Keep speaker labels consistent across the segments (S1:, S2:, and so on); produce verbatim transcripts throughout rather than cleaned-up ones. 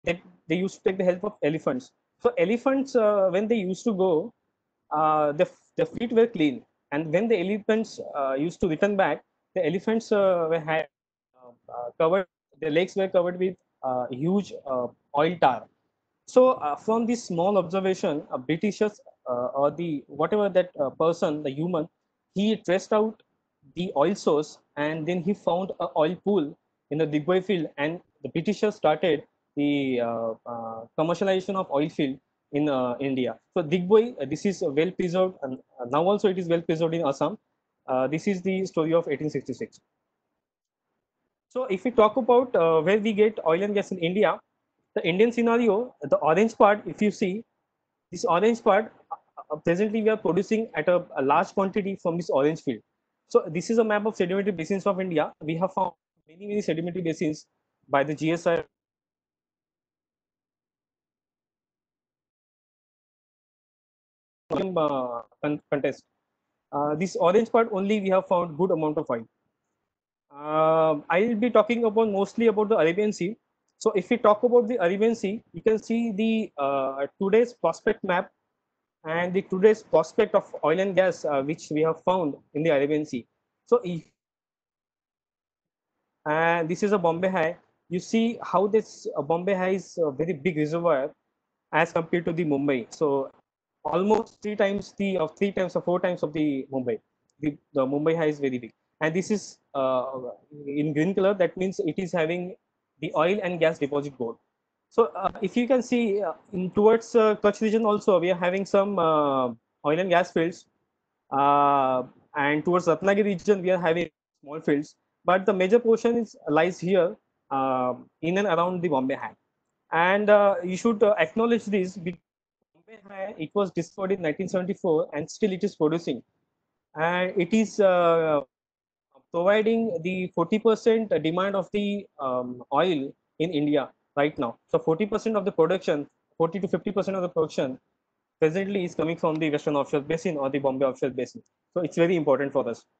S1: they, they used to take the help of elephants. So elephants, uh, when they used to go, uh, the, the feet were clean. And when the elephants uh, used to return back, the elephants uh, were had uh, uh, covered, their legs were covered with uh, huge uh, oil tar. So uh, from this small observation, a Britishers uh, or the whatever that uh, person, the human, he traced out the oil source and then he found a oil pool in the Digboy field, and the Britishers started the uh, uh, commercialization of oil field in uh, India. So Digboy, uh, this is well preserved, and uh, now also it is well preserved in Assam. Uh, this is the story of eighteen sixty-six. So if we talk about uh, where we get oil and gas in India, the Indian scenario, the orange part, if you see, this orange part, uh, presently we are producing at a, a large quantity from this orange field. So this is a map of sedimentary basins of India. We have found many, many sedimentary basins by the G S I uh, contest. Uh, this orange part only we have found good amount of oil. Uh, I will be talking about mostly about the Arabian Sea. So if we talk about the Arabian Sea, you can see the uh, today's prospect map and the today's prospect of oil and gas uh, which we have found in the Arabian Sea. So if and this is a Bombay High, you see how this uh, Bombay High is a very big reservoir as compared to the Mumbai. So almost three times the of three times or four times of the Mumbai. The, the Mumbai High is very big, and this is uh, in green color. That means it is having the oil and gas deposit board. So uh, if you can see uh, in towards uh, Kutch region also, we are having some uh, oil and gas fields, uh, and towards Ratnagiri region we are having small fields. But the major portion is lies here uh, in and around the Bombay High, and uh, you should uh, acknowledge this because Bombay High, it was discovered in nineteen seventy-four and still it is producing, and it is uh, providing the forty percent demand of the um, oil in India right now. So forty percent of the production, forty to fifty percent of the production presently is coming from the Western Offshore Basin or the Bombay Offshore Basin. So it's very important for us.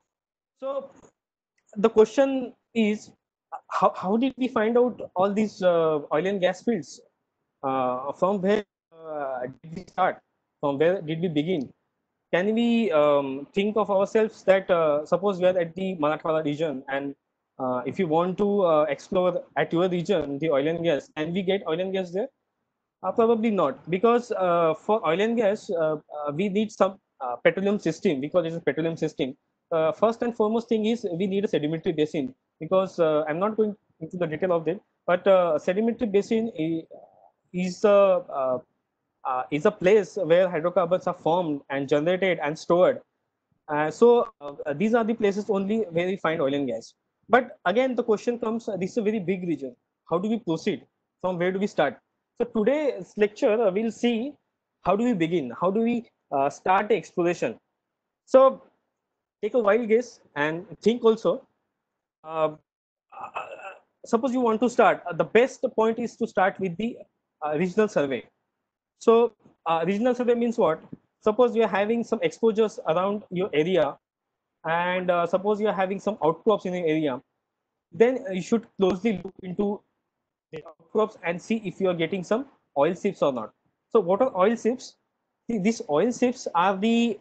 S1: So the question is, how, how did we find out all these uh, oil and gas fields? Uh, from where uh, did we start? From where did we begin? Can we um, think of ourselves that uh, suppose we are at the Marathwada region, and uh, if you want to uh, explore at your region the oil and gas, can we get oil and gas there? Uh, probably not, because uh, for oil and gas, uh, uh, we need some uh, petroleum system, because it's a petroleum system. Uh, first and foremost thing is we need a sedimentary basin, because uh, I'm not going into the detail of that, but uh, sedimentary basin is, is a uh, uh, is a place where hydrocarbons are formed and generated and stored. Uh, so uh, these are the places only where we find oil and gas. But again, the question comes: uh, this is a very big region. How do we proceed? From where do we start? So today's lecture uh, we'll see how do we begin? How do we uh, start the exploration? So take a wild guess and think also. Uh, uh, Suppose you want to start. Uh, the best point is to start with the uh, regional survey. So uh, regional survey means what? Suppose you are having some exposures around your area, and uh, suppose you are having some outcrops in your area, then you should closely look into the outcrops and see if you are getting some oil seeps or not. So what are oil seeps? See, these oil seeps are the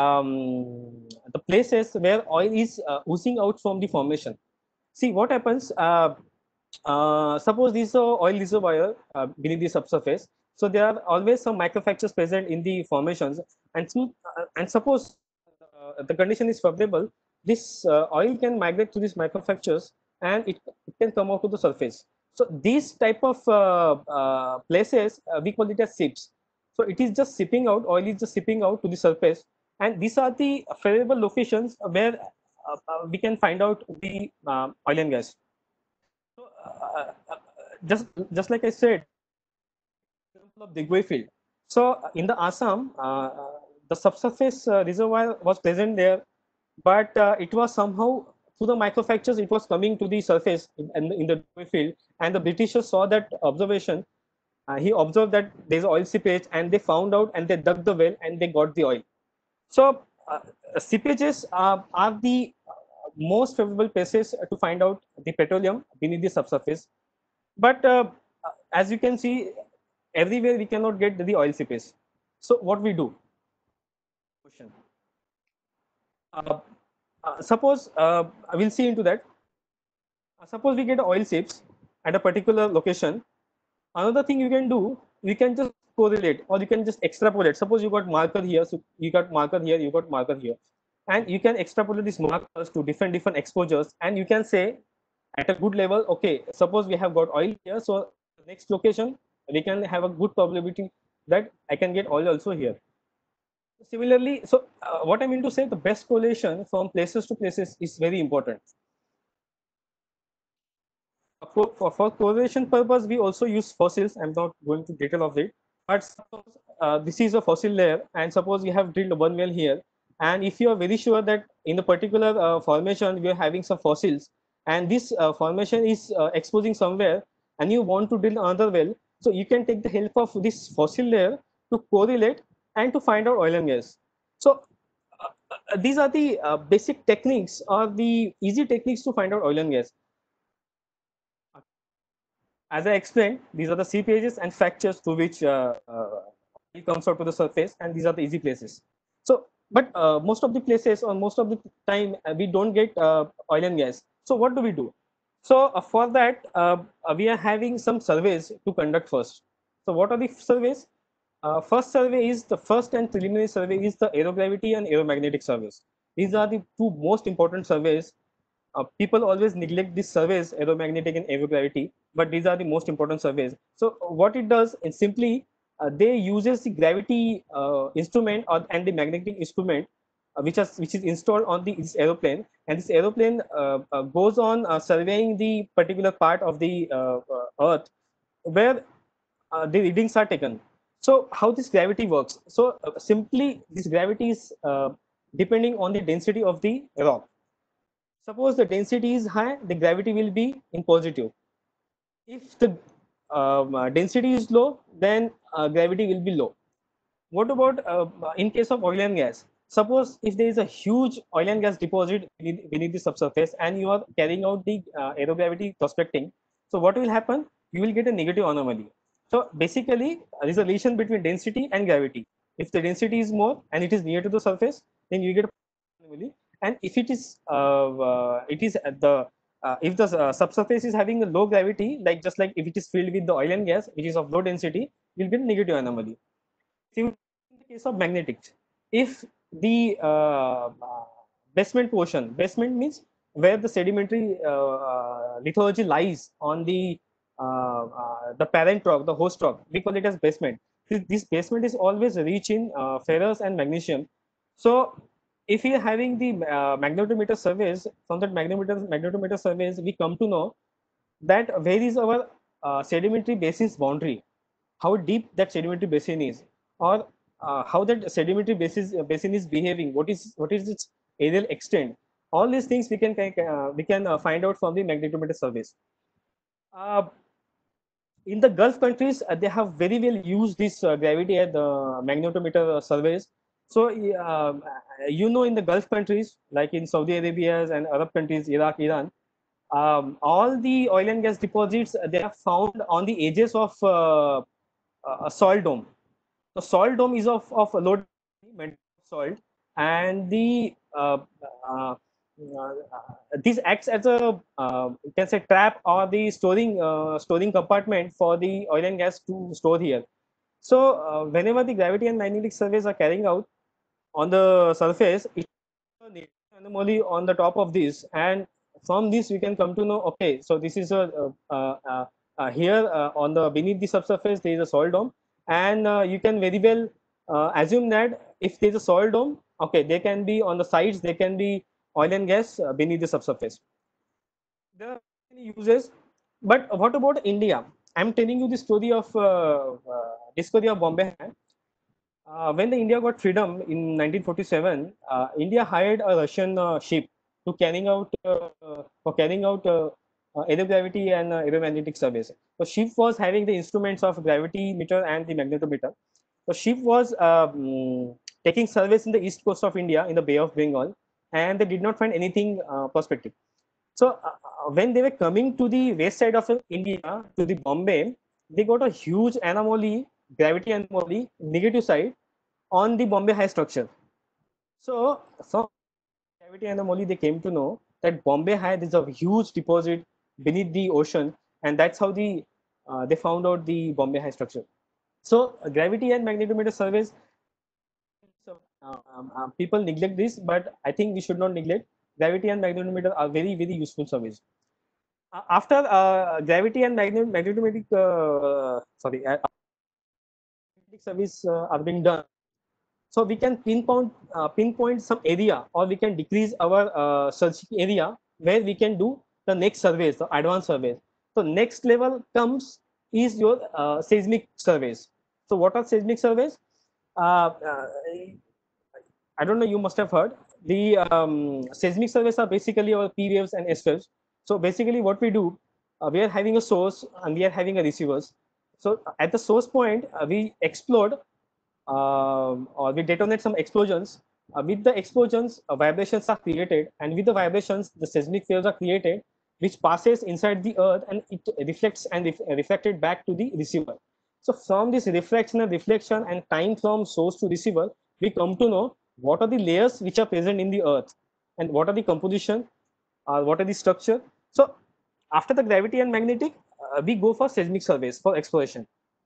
S1: um, the places where oil is uh, oozing out from the formation. See what happens. Uh, uh, suppose this is a oil reservoir uh, beneath the subsurface. So there are always some microfractures present in the formations, and some, uh, and suppose uh, the condition is favorable, this uh, oil can migrate to these microfractures and it, it can come out to the surface. So these type of uh, uh, places uh, we call it as seeps. So it is just sipping out, oil is just sipping out to the surface, and these are the favorable locations where uh, uh, we can find out the uh, oil and gas. So, uh, uh, just just like I said, example of Digway field. So, uh, in the Assam, uh, uh, the subsurface uh, reservoir was present there, but uh, it was somehow through the microfractures it was coming to the surface in, in, the, in the Digway field, and the Britishers saw that observation. Uh, he observed that there's oil seepage, and they found out and they dug the well and they got the oil. So, uh, seepages are, are the uh, most favorable places to find out the petroleum beneath the subsurface. But uh, as you can see, everywhere we cannot get the oil seepage. So what we do? Question. Uh, uh, suppose uh, I will see into that. Uh, suppose we get oil seeps at a particular location. Another thing you can do, you can just correlate or you can just extrapolate. Suppose you got marker here, so you got marker here, you got marker here, and you can extrapolate these markers to different different exposures, and you can say at a good level, okay, suppose we have got oil here, so next location we can have a good probability that I can get oil also here. Similarly, so uh, what I mean to say, the best correlation from places to places is very important. For, for, for correlation purpose, we also use fossils. I'm not going to detail of it, but suppose uh, this is a fossil layer, and suppose you have drilled one well here, and if you are very sure that in a particular uh, formation we are having some fossils, and this uh, formation is uh, exposing somewhere, and you want to drill another well, so you can take the help of this fossil layer to correlate and to find out oil and gas. So uh, uh, these are the uh, basic techniques or the easy techniques to find out oil and gas. As I explained, these are the seep edges and fractures to which uh, uh, it comes out to the surface, and these are the easy places. So, but uh, most of the places or most of the time uh, we don't get uh, oil and gas. So, what do we do? So, uh, for that, uh, uh, we are having some surveys to conduct first. So, what are the surveys? Uh, first survey is the first and preliminary survey is the aerogravity and aeromagnetic surveys. These are the two most important surveys. Uh, people always neglect these surveys, aeromagnetic and aerogravity, but these are the most important surveys. So what it does is simply uh, they uses the gravity uh, instrument or, and the magnetic instrument uh, which, has, which is installed on the this aeroplane, and this aeroplane uh, uh, goes on uh, surveying the particular part of the uh, uh, earth where uh, the readings are taken. So how this gravity works? So uh, simply this gravity is uh, depending on the density of the rock. Suppose the density is high, the gravity will be in positive. If the um, uh, density is low, then uh, gravity will be low. What about uh, in case of oil and gas? Suppose if there is a huge oil and gas deposit beneath, beneath the subsurface and you are carrying out the uh, aerogravity prospecting, so what will happen? You will get a negative anomaly. So basically, uh, there is a relation between density and gravity. If the density is more and it is near to the surface, then you get a anomaly. And if it is, uh, uh, it is at the uh, if the uh, subsurface is having a low gravity, like just like if it is filled with the oil and gas, which is of low density, you'll get negative anomaly. In the case of magnetics, if the uh, uh, basement portion, basement means where the sedimentary uh, uh, lithology lies on the uh, uh, the parent rock, the host rock, we call it as basement. This, this basement is always rich in uh, ferrous and magnesium. So if we are having the uh, magnetometer surveys, from that magnetometer, magnetometer surveys, we come to know that where is our uh, sedimentary basin's boundary, how deep that sedimentary basin is, or uh, how that sedimentary basin, uh, basin is behaving, what is what is its aerial extent. All these things we can uh, we can uh, find out from the magnetometer surveys. Uh, in the Gulf countries, uh, they have very well used this uh, gravity at the magnetometer uh, surveys. So, uh, you know, in the Gulf countries, like in Saudi Arabia and Arab countries, Iraq, Iran, um, all the oil and gas deposits, uh, they are found on the edges of uh, a soil dome. The soil dome is of, of low soil, and the uh, uh, uh, this acts as a uh, you can say trap or the storing uh, storing compartment for the oil and gas to store here. So uh, whenever the gravity and magnetic surveys are carrying out on the surface, it is a anomaly on the top of this, and from this we can come to know, okay, so this is a uh, uh, uh, uh, here uh, on the beneath the subsurface there is a soil dome, and uh, you can very well uh, assume that if there is a soil dome, okay, they can be on the sides, there can be oil and gas uh, beneath the subsurface. There are many uses, but what about India? I'm telling you the story of uh, uh, discovery of Bombay. Uh, when the India got freedom in nineteen forty-seven, uh, India hired a Russian uh, ship to carrying out uh, for carrying out uh, uh, aerogravity and uh, aeromagnetic surveys. The ship was having the instruments of gravity meter and the magnetometer. The ship was um, taking surveys in the east coast of India in the Bay of Bengal, and they did not find anything uh, prospective. So uh, uh, when they were coming to the west side of India, to the Bombay, they got a huge anomaly, gravity anomaly, negative side on the Bombay High structure. So from gravity anomaly, they came to know that Bombay High is a huge deposit beneath the ocean, and that's how the uh, they found out the Bombay High structure. So uh, gravity and magnetometer surveys, so, uh, um, uh, people neglect this, but I think we should not neglect. Gravity and magnetometer are very very useful surveys. Uh, after uh, gravity and magnet magnetometric uh, sorry uh, magnetic surveys uh, are being done, so we can pinpoint uh, pinpoint some area, or we can decrease our uh, searching area where we can do the next surveys, the advanced surveys. So next level comes is your uh, seismic surveys. So what are seismic surveys? uh, uh, I don't know, you must have heard. The um, seismic surveys are basically our P waves and S waves. So basically what we do, uh, we are having a source and we are having a receivers. So at the source point, uh, we explode um, or we detonate some explosions. Uh, with the explosions, uh, vibrations are created, and with the vibrations, the seismic waves are created, which passes inside the earth and it reflects and ref reflected back to the receiver. So from this reflection and reflection and time from source to receiver, we come to know what are the layers which are present in the earth, and what are the composition, uh, what are the structure. So after the gravity and magnetic, uh, we go for seismic surveys for exploration.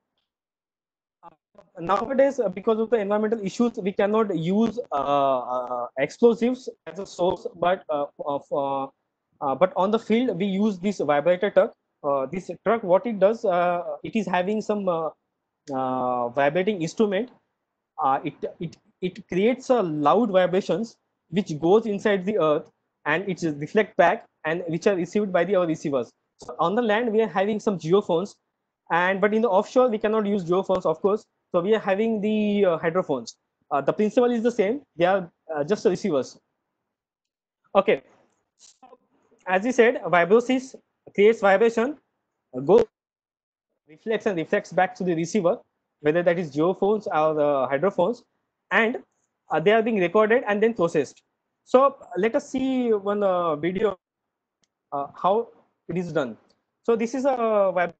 S1: Nowadays, uh, because of the environmental issues, we cannot use uh, uh, explosives as a source, but uh, of, uh, uh, but on the field we use this vibrator truck. Uh, this truck, what it does, uh, it is having some uh, uh, vibrating instrument. Uh, it it it creates a loud vibrations which goes inside the earth, and it is reflect back, and which are received by the our receivers. So on the land we are having some geophones, and but in the offshore we cannot use geophones, of course. So we are having the uh, hydrophones. Uh, the principle is the same. They are uh, just receivers. Okay. So, as we said, vibrosis creates vibration, uh, go reflects and reflects back to the receiver, whether that is geophones or the hydrophones, and uh, they are being recorded and then processed. So let us see one uh, video uh, how it is done. So this is a web,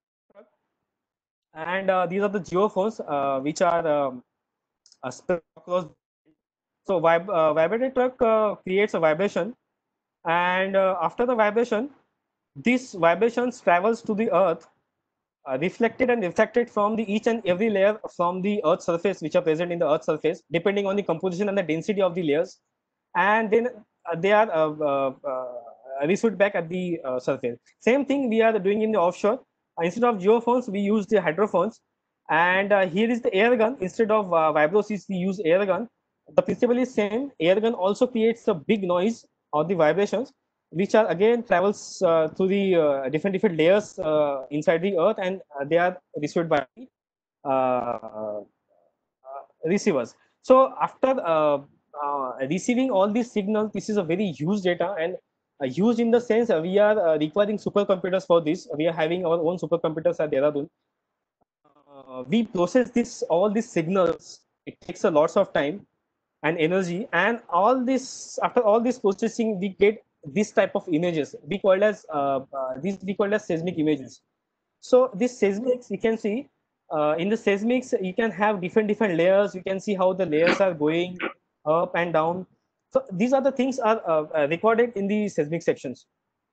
S1: and uh, these are the geophones uh, which are um, uh, spread across. So vib uh, vibrator truck uh, creates a vibration, and uh, after the vibration, this vibrations travels to the earth, uh, reflected and refracted from the each and every layer from the earth surface which are present in the earth surface, depending on the composition and the density of the layers, and then uh, they are uh, uh, uh, received back at the uh, surface. Same thing we are doing in the offshore. Uh, instead of geophones, we use the hydrophones, and uh, here is the air gun. Instead of uh, vibrosis, we use air gun. The principle is same. Air gun also creates a big noise or the vibrations, which are again travels uh, through the uh, different different layers uh, inside the earth, and uh, they are received by uh, uh, receivers. So after uh, uh, receiving all these signals, this is a very huge data, and uh, huge in the sense uh, we are uh, requiring supercomputers for this. We are having our own supercomputers at Dehradun. Uh, we process this all these signals. It takes a lots of time and energy, and all this after all this processing we get this type of images we call as uh, uh, these we call as seismic images. So this seismics you can see uh, in the seismics you can have different different layers. You can see how the layers are going up and down. So these are the things are uh, uh, recorded in the seismic sections.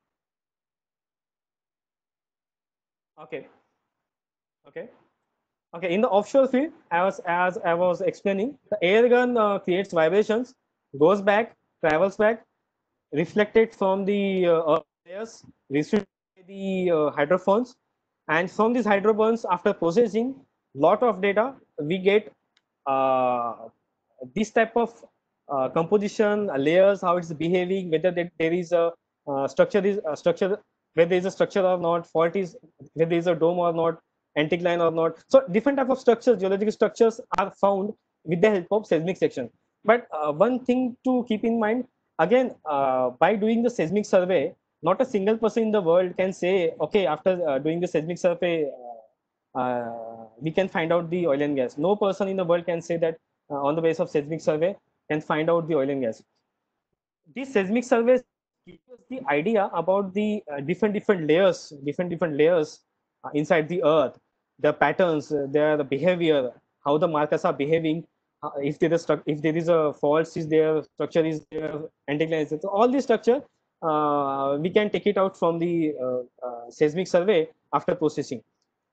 S1: Okay. Okay. Okay, in the offshore field, as as I was explaining, the air gun uh, creates vibrations, goes back, travels back, reflected from the uh, earth layers, received by the uh, hydrophones, and from these hydrophones, after processing lot of data, we get uh, this type of uh, composition, uh, layers, how it's behaving, whether there, there is a uh, structure is a structure, whether there is a structure or not, fault is whether there is a dome or not, anticline or not. So different type of structures, geological structures are found with the help of seismic section. But uh, one thing to keep in mind, again, uh, by doing the seismic survey, not a single person in the world can say, okay, after uh, doing the seismic survey, uh, uh, we can find out the oil and gas. No person in the world can say that uh, on the basis of seismic survey can find out the oil and gas. These seismic surveys give us the idea about the uh, different different layers, different different layers uh, inside the earth. the patterns, uh, their the behavior, how the markers are behaving, uh, if there is if there is a fault, is there, structure is there, anticline is there. So all this structure uh, we can take it out from the uh, uh, seismic survey after processing.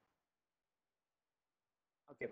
S1: Okay,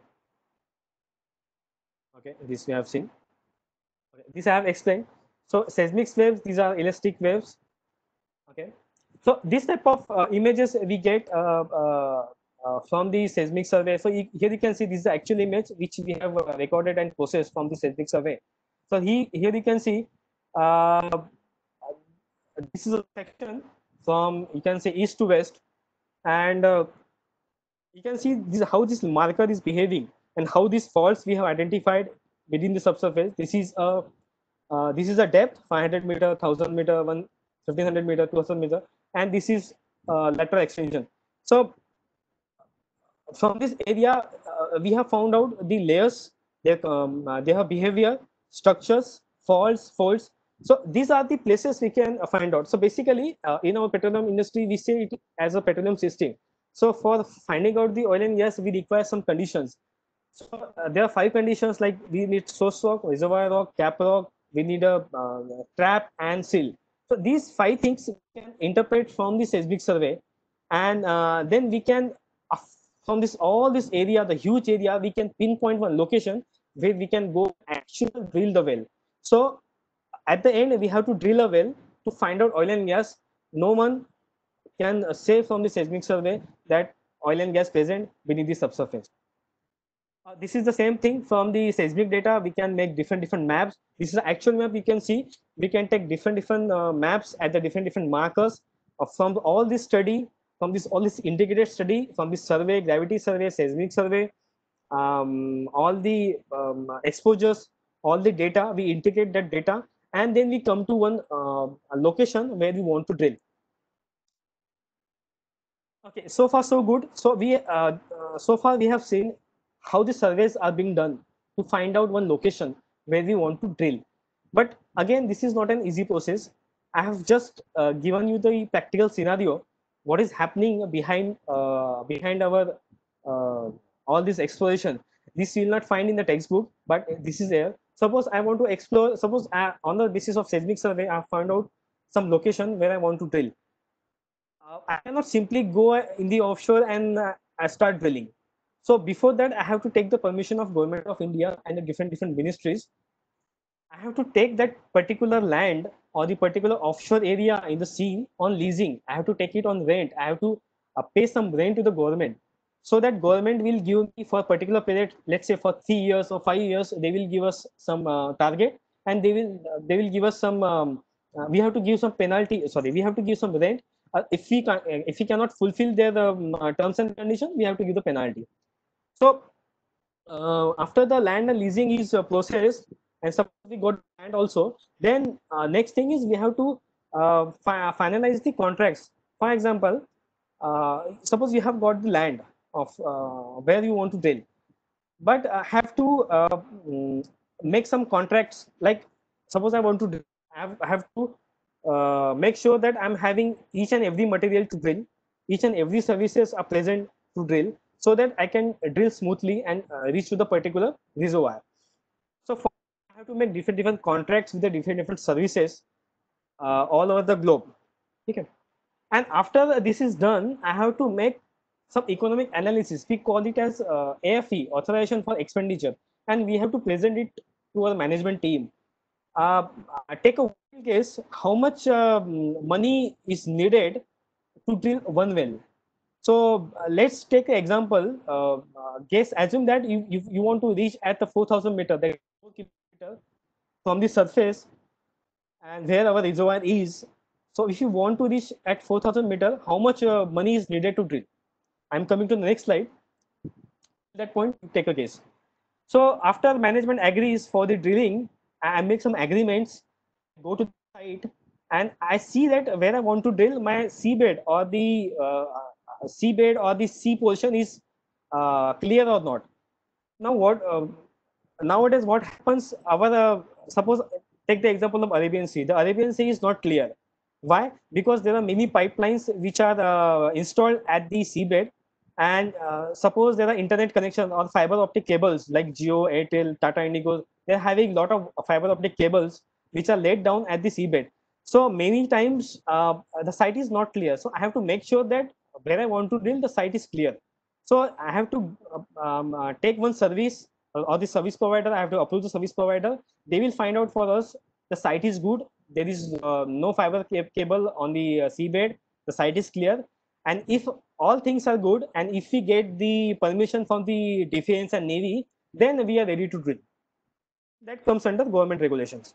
S1: okay, this we have seen. Okay. This I have explained. So seismic waves, these are elastic waves. Okay. So this type of uh, images we get uh, uh, uh, from the seismic survey. So you, here you can see this is the actual image which we have uh, recorded and processed from the seismic survey. So he, here you can see uh, this is a section from, you can say, east to west, and uh, you can see this, how this marker is behaving and how these faults we have identified within the subsurface. This is a uh, this is a depth five hundred meter, one thousand meter, one fifteen hundred meter, two thousand meter, and this is uh, lateral extension. So from this area, uh, we have found out the layers, their um, uh, their behavior, structures, faults, faults. So these are the places we can uh, find out. So basically, uh, in our petroleum industry, we say it as a petroleum system. So for finding out the oil and gas, we require some conditions. So uh, there are five conditions, like we need source rock, reservoir rock, cap rock, we need a uh, trap and seal. So these five things we can interpret from the seismic survey, and uh, then we can uh, from this all this area, the huge area, we can pinpoint one location where we can go actually drill the well. So at the end, we have to drill a well to find out oil and gas. No one can uh, say from the seismic survey that oil and gas present beneath the subsurface. Uh, this is the same thing from the seismic data. We can make different different maps. This is the actual map. You can see we can take different different uh, maps at the different different markers uh, from all this study, from this all this integrated study, from this survey, gravity survey, seismic survey, um, all the um, exposures, all the data. We integrate that data, and then we come to one uh, location where we want to drill. Okay, so far so good. So we uh, uh, so far we have seen how the surveys are being done to find out one location where we want to drill. But again, this is not an easy process. I have just uh, given you the practical scenario, what is happening behind uh, behind our uh, all this exploration. This you will not find in the textbook, but this is there. Suppose I want to explore. Suppose I, on the basis of seismic survey, I found out some location where I want to drill. uh, I cannot simply go in the offshore and uh, start drilling. So before that, I have to take the permission of Government of India and the different different ministries. I have to take that particular land or the particular offshore area in the sea on leasing. I have to take it on rent. I have to uh, pay some rent to the government, so that government will give me for a particular period, let's say for three years or five years, they will give us some uh, target, and they will uh, they will give us some. Um, uh, we have to give some penalty. Sorry, we have to give some rent. Uh, if we can, if we cannot fulfill their um, uh, terms and conditions, we have to give the penalty. So uh, after the land and leasing is uh, processed, and suppose we got land also, then uh, next thing is we have to uh, fi finalize the contracts. For example, uh, suppose you have got the land of uh, where you want to drill, but uh, have to uh, mm, make some contracts. Like suppose I want to drill, I have, I have to uh, make sure that I'm having each and every material to drill, each and every services are present to drill, so that I can drill smoothly and uh, reach to the particular reservoir. So for, I have to make different different contracts with the different different services uh, all over the globe. Okay. And after this is done, I have to make some economic analysis. We call it as uh, A F E, authorization for expenditure, and we have to present it to our management team. Uh, take a case, how much um, money is needed to drill one well. So uh, let's take an example. Uh, uh, guess, assume that you, you, you want to reach at the four thousand meter, that four kilometer from the surface, and where our reservoir is. So if you want to reach at four thousand meter, how much uh, money is needed to drill? I'm coming to the next slide. At that point, take a guess. So after management agrees for the drilling, I make some agreements, go to the site, and I see that where I want to drill, my seabed or the uh, seabed or the sea portion is uh, clear or not. Now what? Uh, nowadays, what happens? Our uh, suppose take the example of Arabian Sea. The Arabian Sea is not clear. Why? Because there are many pipelines which are uh, installed at the seabed, And uh, suppose there are internet connection or fiber optic cables like Jio, Airtel, Tata Indigo, they're having a lot of fiber optic cables which are laid down at the seabed. So many times uh, the site is not clear. So I have to make sure that where I want to drill, the site is clear. So I have to uh, um, uh, take one service uh, or the service provider. I have to approve the service provider. They will find out for us the site is good. There is uh, no fiber cable on the uh, seabed. The site is clear. And if all things are good, and if we get the permission from the defense and navy, then we are ready to drill. That comes under government regulations.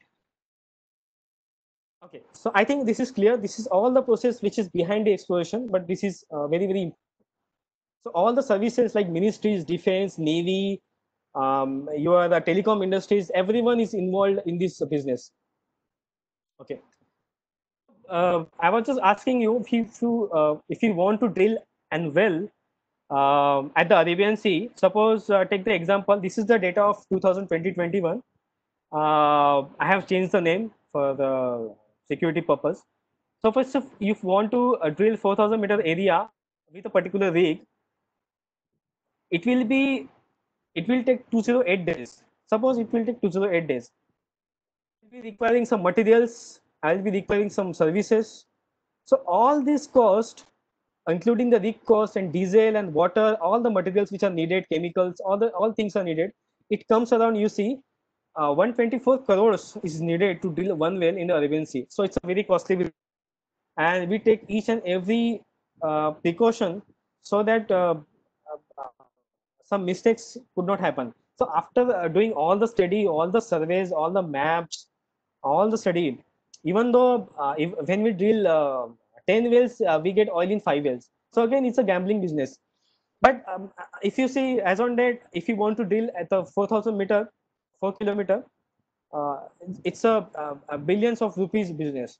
S1: Okay, so I think this is clear. This is all the process which is behind the exploration, but this is uh, very very important. So all the services like ministries, defense, navy, um, your the telecom industries, everyone is involved in this business. Okay, uh, I was just asking you if you uh, if you want to drill and well um, at the Arabian Sea. Suppose uh, take the example. This is the data of two thousand twenty twenty-one. Uh, I have changed the name for the security purpose. So first, if you want to uh, drill four thousand meter area with a particular rig, it will be it will take two hundred eight days. Suppose it will take two hundred eight days. Will be requiring some materials. I'll be requiring some services. So all this cost, including the rig cost and diesel and water, all the materials which are needed, chemicals, all the all things are needed. It comes around, you see, uh, one hundred twenty-four crores is needed to drill one well in the Arabian Sea. So it's a very costly, and we take each and every uh, precaution so that uh, uh, some mistakes could not happen. So after uh, doing all the study, all the surveys, all the maps, all the study, even though uh, if, when we drill uh, ten wells, uh, we get oil in five wells. So again, it's a gambling business. But um, if you see as on date, if you want to drill at the four thousand meter, four kilometer, uh, it's a, a, a billions of rupees business.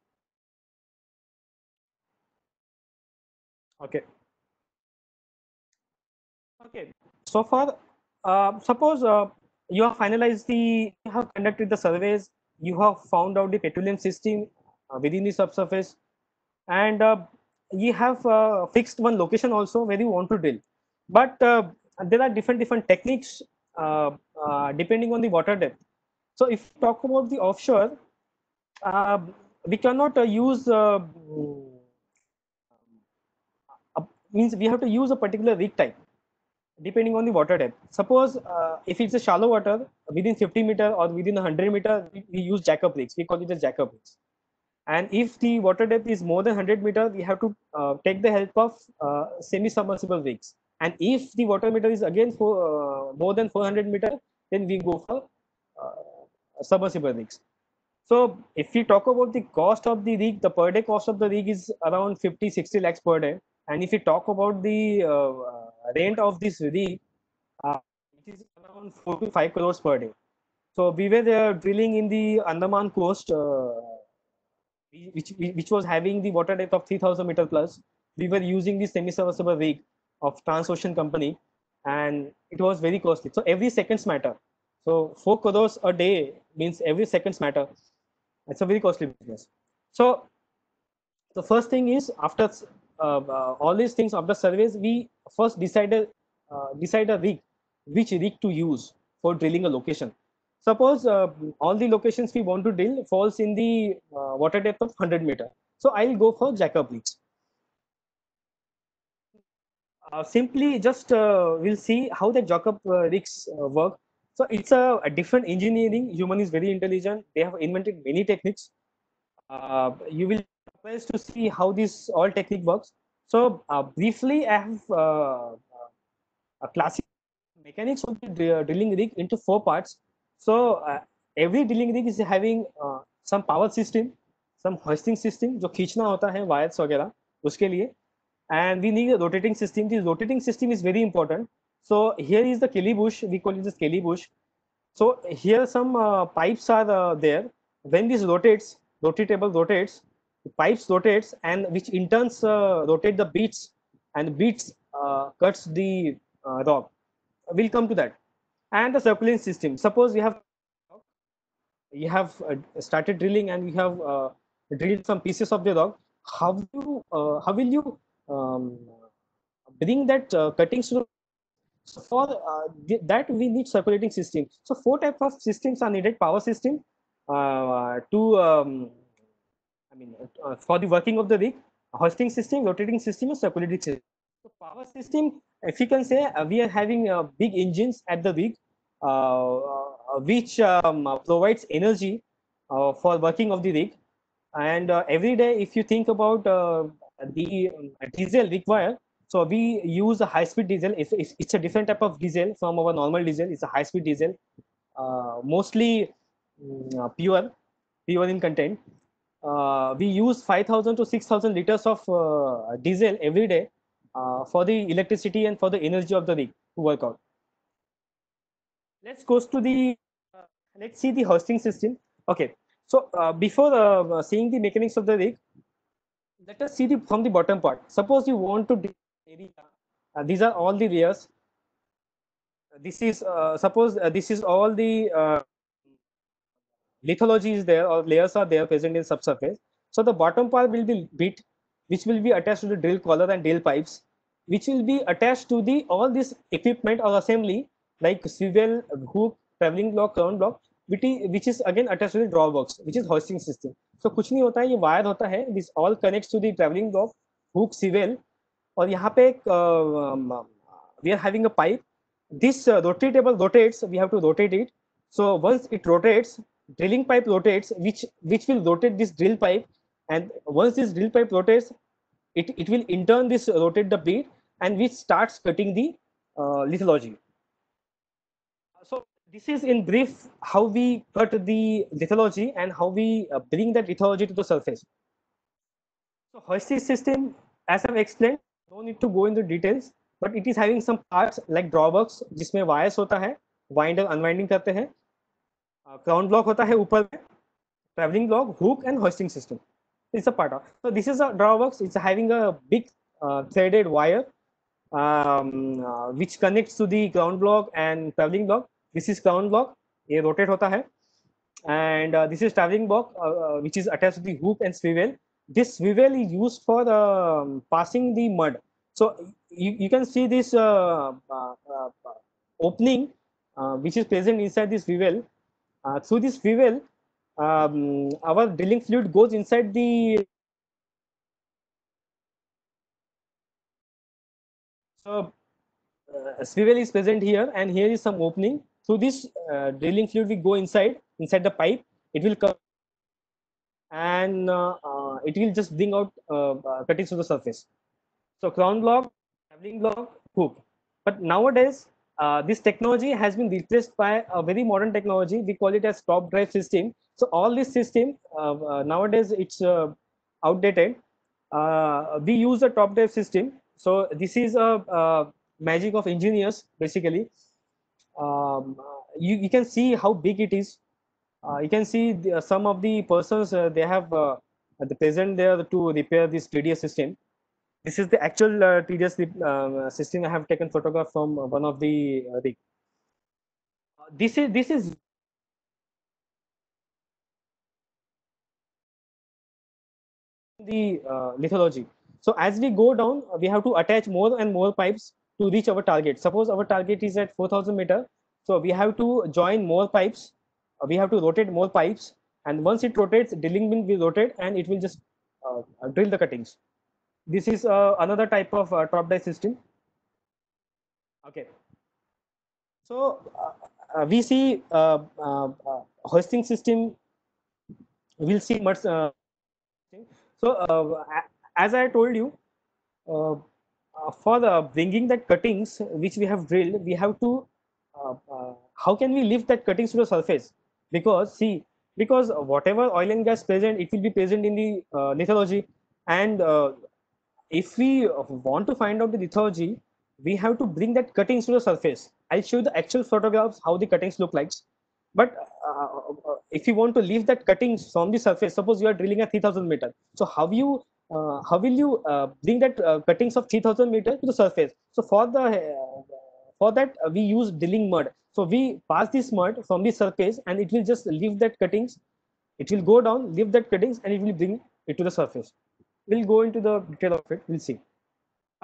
S1: Okay. Okay. So far, uh, suppose uh, you have finalized the, you have conducted the surveys, you have found out the petroleum system uh, within the subsurface, and uh, you have uh, fixed one location also where you want to drill. But uh, there are different different techniques uh, uh, depending on the water depth. So if you talk about the offshore, uh, we cannot uh, use uh, uh, means we have to use a particular rig type depending on the water depth. Suppose uh, if it's a shallow water within fifty meter or within one hundred meter, we, we use jackup rigs. We call it as jackup rigs. And if the water depth is more than one hundred meter, we have to uh, take the help of uh, semi-submersible rigs. And if the water meter is again for uh, more than four hundred meter, then we go for uh, submersible rigs. So if we talk about the cost of the rig, the per day cost of the rig is around fifty, sixty lakhs per day. And if we talk about the uh, rent of this rig, uh, it is around four to five crores per day. So we were there drilling in the Andaman coast, uh, which which was having the water depth of three thousand meter plus. We were using the semi-submersible rig of Transocean company, and it was very costly. So every seconds matter. So four crores a day means every seconds matter. It's a very costly business. So the first thing is after uh, uh, all these things after surveys, we first decided uh, decide a rig, which rig to use for drilling a location. Suppose uh, all the locations we want to drill falls in the uh, water depth of one hundred meter. So I'll go for jackup rigs. Uh, simply just uh, we'll see how the jackup uh, rigs uh, work. So it's a, a different engineering. Human is very intelligent. They have invented many techniques. Uh, you will be surprised to see how this all technique works. So uh, briefly, I have uh, a classic mechanics of the uh, drilling rig into four parts. So uh, every drilling rig is having uh, some power system, some hoisting system जो खींचना होता है wires वगैरह उसके लिए, and we need a rotating system. This rotating system is very important. So here is the Kelly bush. We call it the Kelly bush. So here some uh, pipes are uh, there. When this rotates, rotatable rotates, the pipes rotates, and which in turns uh, rotate the beats, and beats uh, cuts the uh, rock. We'll come to that. And the circulating system. Suppose you have you have uh, started drilling and you have uh, drilled some pieces of the rock. How you uh, how will you um, bring that uh, cuttings to the, so for uh, th- that we need circulating system. So four types of systems are needed: power system, uh, to um, I mean, uh, for the working of the rig, hoisting system, rotating system, and circulating system. So power system, if you can say, uh, we are having uh, big engines at the rig, uh, uh, which um, uh, provides energy uh, for working of the rig. And uh, every day, if you think about uh, the um, diesel required, so we use a high-speed diesel. It's, it's, it's a different type of diesel from our normal diesel. It's a high-speed diesel, uh, mostly mm, uh, pure, pure in content. Uh, we use five thousand to six thousand liters of uh, diesel every day uh, for the electricity and for the energy of the rig to work out. Let's go to the, uh, let's see the hosting system. Okay, so uh, before uh, seeing the mechanics of the rig, let us see the from the bottom part. Suppose you want to area, uh, these are all the layers. This is uh, suppose uh, this is all the uh, lithology is there, or layers are there present in subsurface. So the bottom part will be bit, which will be attached to the drill collar and drill pipes, which will be attached to the all this equipment or assembly like swivel, hook, traveling block, crown block, which is, which is again attached to the drawworks, which is hoisting system. So कुछ नहीं होता है, ये wire होता है, this all connects to the traveling block, hook, swivel, और यहाँ पे एक uh, we are having a pipe. This uh, rotatable rotates, we have to rotate it. So once it rotates, drilling pipe rotates, which which will rotate this drill pipe, and once this drill pipe rotates, it, it will in turn this rotate the blade, and which starts cutting the uh, lithology. So this is in brief how we cut the lithology and how we uh, bring that lithology to the surface. So hoisting system, as I've explained, no need to go into details, but it is having some parts like drawworks, जिसमें wires होता है, winder unwinding करते हैं, crown block होता है ऊपर में, traveling block, hook, and hoisting system. It's a part of. So this is a drawworks. It's having a big uh, threaded wire um, uh, which connects to the ground block and traveling block. This is ground block. ये rotate होता है. And uh, this is traveling block uh, uh, which is attached to the hook and swivel. This swivel is used for um, passing the mud. So you, you can see this uh, uh, uh, opening uh, which is present inside this swivel. Uh, through this swivel, um, our drilling fluid goes inside the. So uh, swivel is present here, and here is some opening. Through this uh, drilling fluid, we go inside inside the pipe. It will come, and uh, uh, it will just bring out uh, uh, cuttings to the surface. So crown block, traveling block, hook. But nowadays, uh, this technology has been replaced by a very modern technology. We call it as top drive system. So all this system uh, uh, nowadays it's uh, outdated. Uh, we use a top drive system. So this is a, a magic of engineers basically. Um, uh, you, you can see how big it is. Uh, you can see the, some of the persons uh, they have uh, at the present there to repair this T D S system. This is the actual uh, T D S uh, system. I have taken photograph from uh, one of the uh, rig. Uh, this is this is the uh, lithology. So as we go down, uh, we have to attach more and more pipes to reach our target. Suppose our target is at four thousand meter, so we have to join more pipes. Uh, we have to rotate more pipes, and once it rotates, drilling bin will rotate, and it will just uh, drill the cuttings. This is uh, another type of uh, top die system. Okay. So uh, uh, we see uh, uh, uh, hoisting system. We'll see much. Uh, so uh, as I told you, uh, uh, for the bringing that cuttings which we have drilled, we have to. Uh, uh, how can we lift that cuttings to the surface? Because see, because whatever oil and gas present, it will be present in the uh, lithology, and uh, if we want to find out the lithology, we have to bring that cuttings to the surface. I'll show you the actual photographs how the cuttings look like. But uh, uh, if you want to leave that cuttings from the surface, suppose you are drilling at three thousand meter. So how you uh, how will you uh, bring that uh, cuttings of three thousand meter to the surface? So for the uh, for that uh, we use drilling mud. So we pass this mud from the surface, and it will just leave that cuttings. It will go down, leave that cuttings, and it will bring it to the surface. We'll go into the detail of it. We'll see.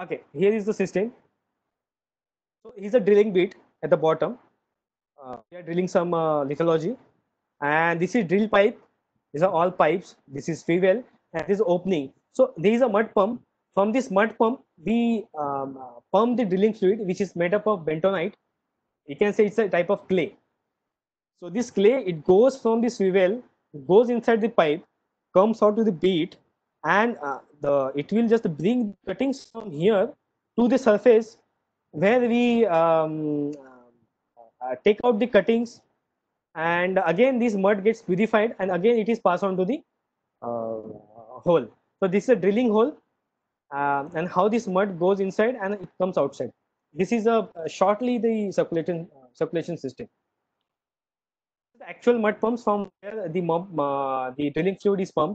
S1: Okay, here is the system. So here's a drilling bit at the bottom. Uh, we are drilling some uh, lithology, and this is drill pipe. These are all pipes. This is free well, and this is opening. So there is a mud pump. From this mud pump, we um, uh, pump the drilling fluid, which is made up of bentonite. You can say it's a type of clay. So this clay, it goes from the swivel, goes inside the pipe, comes out to the bead, and uh, the it will just bring cuttings from here to the surface where we um, uh, take out the cuttings, and again this mud gets purified, and again it is passed on to the uh, hole. So this is a drilling hole, um, and how this mud goes inside and it comes outside. This is a uh, shortly the circulation uh, circulation system. The actual mud pumps from where the mob, uh, the drilling fluid is pumped.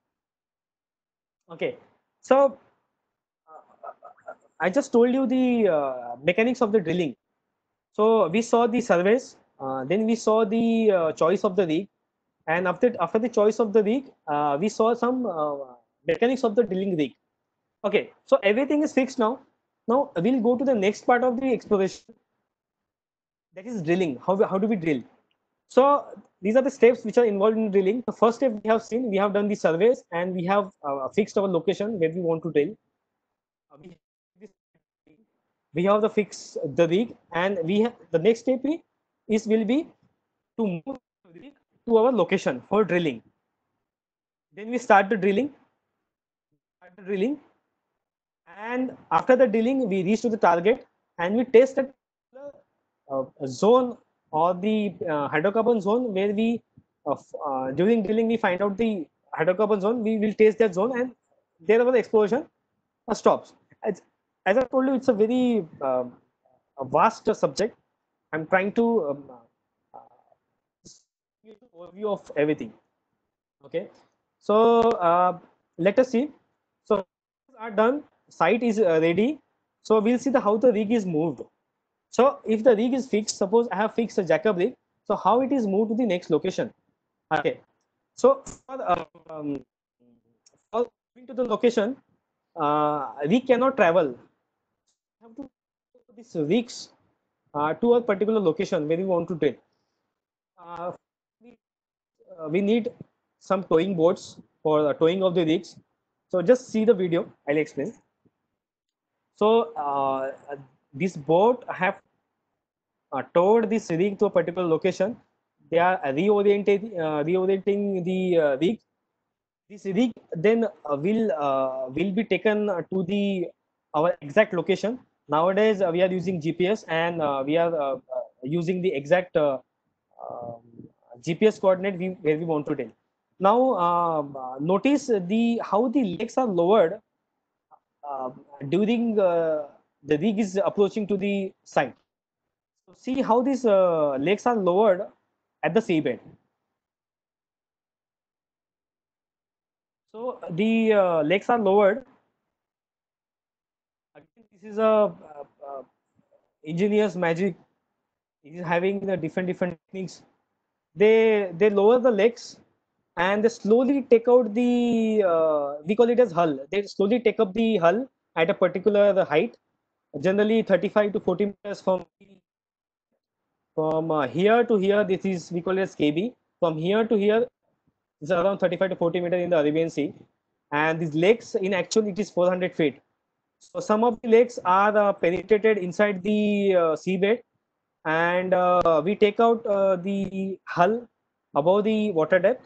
S1: Okay, so uh, I just told you the uh, mechanics of the drilling. So we saw the surveys, uh, then we saw the uh, choice of the rig, and after after the choice of the rig, uh, we saw some uh, mechanics of the drilling rig. Okay, so everything is fixed now. Now we'll go to the next part of the exploration, that is drilling. How how do we drill? So these are the steps which are involved in drilling. The first step we have seen, we have done the surveys and we have uh, fixed our location where we want to drill. Uh, we, we have the fix the rig, and we have the next step is will be to move the rig to our location for drilling. Then we start the drilling, start the drilling, and after the drilling we reach to the target and we test that uh, zone or the uh, hydrocarbon zone where we uh, uh, during drilling we find out the hydrocarbon zone. We will test that zone, and thereafter the explosion uh, stops. As, as I told you, it's a very uh, a vast uh, subject. I'm trying to um, uh, give you an overview of everything. Okay, so uh, let us see. So are done, site is uh, ready. So we'll see the how the rig is moved. So if the rig is fixed, suppose I have fixed a jackup rig, so how it is moved to the next location. Okay, so for, uh, um, for moving to the location, uh, we cannot travel. We have to put these rigs uh, to a particular location where we want to drill. Uh, we, uh, we need some towing boats for the towing of the rigs. So just see the video, I'll explain. So uh, this boat have uh, towed this rig to a particular location. They are reoriented, uh, reorienting the uh, rig. This rig then uh, will uh, will be taken to the our exact location. Nowadays uh, we are using G P S, and uh, we are uh, uh, using the exact uh, um, G P S coordinate we, where we want to drill. Now um, uh, notice the how the legs are lowered uh, during uh, the rig is approaching to the site. So see how these uh, legs are lowered at the seabed. So the uh, legs are lowered. Again, this is a uh, uh, engineer's magic. It is having the different different techniques. They they lower the legs and they slowly take out the uh, we call it as hull. They slowly take up the hull at a particular height, generally thirty-five to forty meters from from uh, here to here. This is we call it as K B. From here to here is around thirty-five to forty meters in the Arabian Sea, and these lakes in actual it is four hundred feet. So some of the lakes are uh, penetrated inside the uh, seabed, and uh, we take out uh, the hull above the water depth,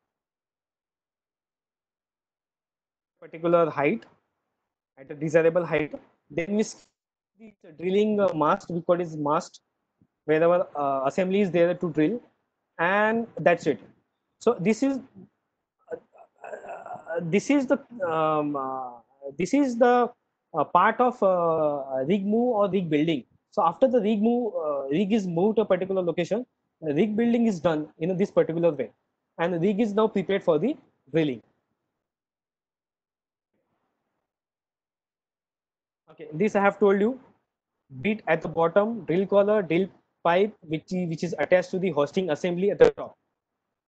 S1: particular height, at a desirable height. Then we the drilling uh, mast, we call it mast, where our uh, assembly is there to drill, and that's it. So this is uh, uh, this is the um, uh, this is the uh, part of uh, rig move or rig building. So after the rig move, uh, rig is moved to a particular location, the rig building is done in this particular way, and the rig is now prepared for the drilling. Okay, this I have told you. Bit at the bottom, drill collar, drill pipe, which is, which is attached to the hosting assembly at the top.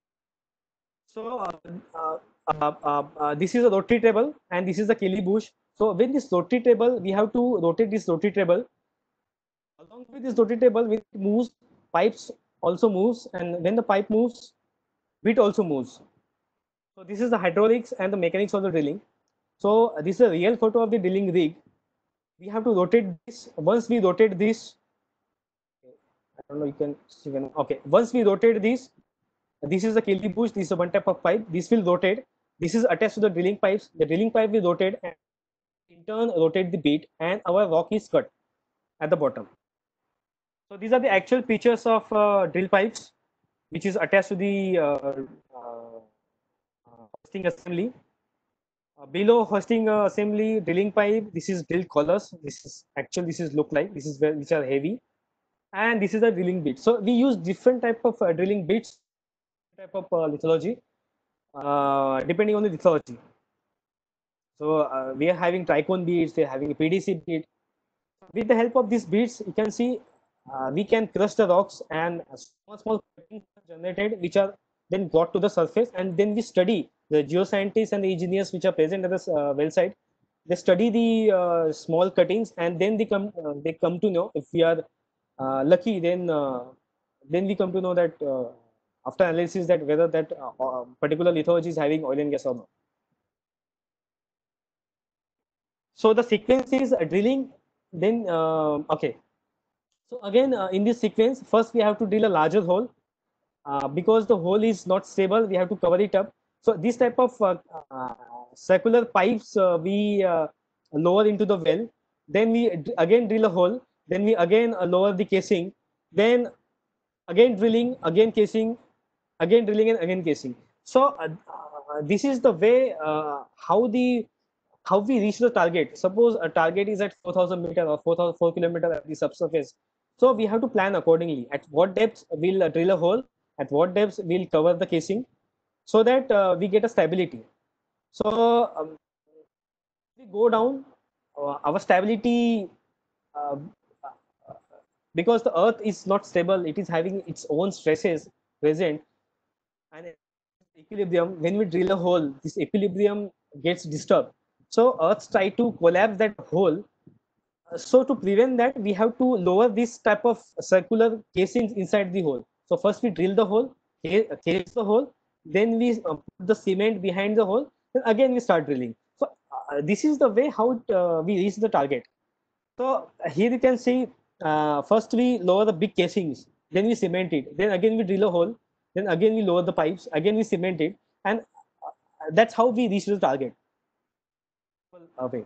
S1: So uh, uh, uh, uh, uh, this is a rotary table, and this is the Kelly bush. So when this rotatable, we have to rotate this rotatable. Along with this rotatable, when it moves, pipes also moves, and when the pipe moves, bit also moves. So this is the hydraulics and the mechanics of the drilling. So this is a real photo of the drilling rig. We have to rotate this. Once we rotate this, I don't know, you can see when, okay. Once we rotate this, this is the Kelly bush. This is one type of pipe. This will rotate. This is attached to the drilling pipes. The drilling pipe will rotate and in turn rotate the bit, and our rock is cut at the bottom. So these are the actual pictures of uh, drill pipes, which is attached to the uh, uh, hosting assembly. Uh, below hosting uh, assembly, drilling pipe. This is drill collars. This is actual. This is look like. This is where which are heavy, and this is a drilling bit. So we use different type of uh, drilling bits, type of uh, lithology, uh, depending on the lithology. So uh, we are having tricone beads. We are having a P D C bead. With the help of these beads, you can see uh, we can crush the rocks, and small small cuttings are generated, which are then brought to the surface, and then we study the geoscientists and the engineers which are present at the uh, well site. They study the uh, small cuttings, and then they come uh, they come to know, if we are uh, lucky, then uh, then we come to know that uh, after analysis, that whether that uh, uh, particular lithology is having oil and gas or not. So the sequence is uh, drilling, then uh, okay. So again, uh, in this sequence, first we have to drill a larger hole, uh, because the hole is not stable. We have to cover it up. So this type of uh, uh, circular pipes uh, we uh, lower into the well. Then we again drill a hole. Then we again uh, lower the casing. Then again drilling, again casing, again drilling, and again casing. So uh, uh, this is the way uh, how the how we reach the target. Suppose a target is at four thousand meter or four thousand four kilometer at the subsurface. So we have to plan accordingly. At what depth we'll uh, drill a hole, at what depth we'll cover the casing, so that uh, we get a stability. So um, we go down, uh, our stability, uh, because the earth is not stable, it is having its own stresses present, and equilibrium, when we drill a hole, this equilibrium gets disturbed. So earth try to collapse that hole. Uh, so to prevent that, we have to lower this type of circular casings inside the hole. So first we drill the hole, case the hole, then we uh, put the cement behind the hole, then again we start drilling. So uh, this is the way how it, uh, we reach the target. So uh, here you can see, uh, first we lower the big casings, then we cement it, then again we drill a hole, then again we lower the pipes, again we cement it, and uh, that's how we reach the target. Okay.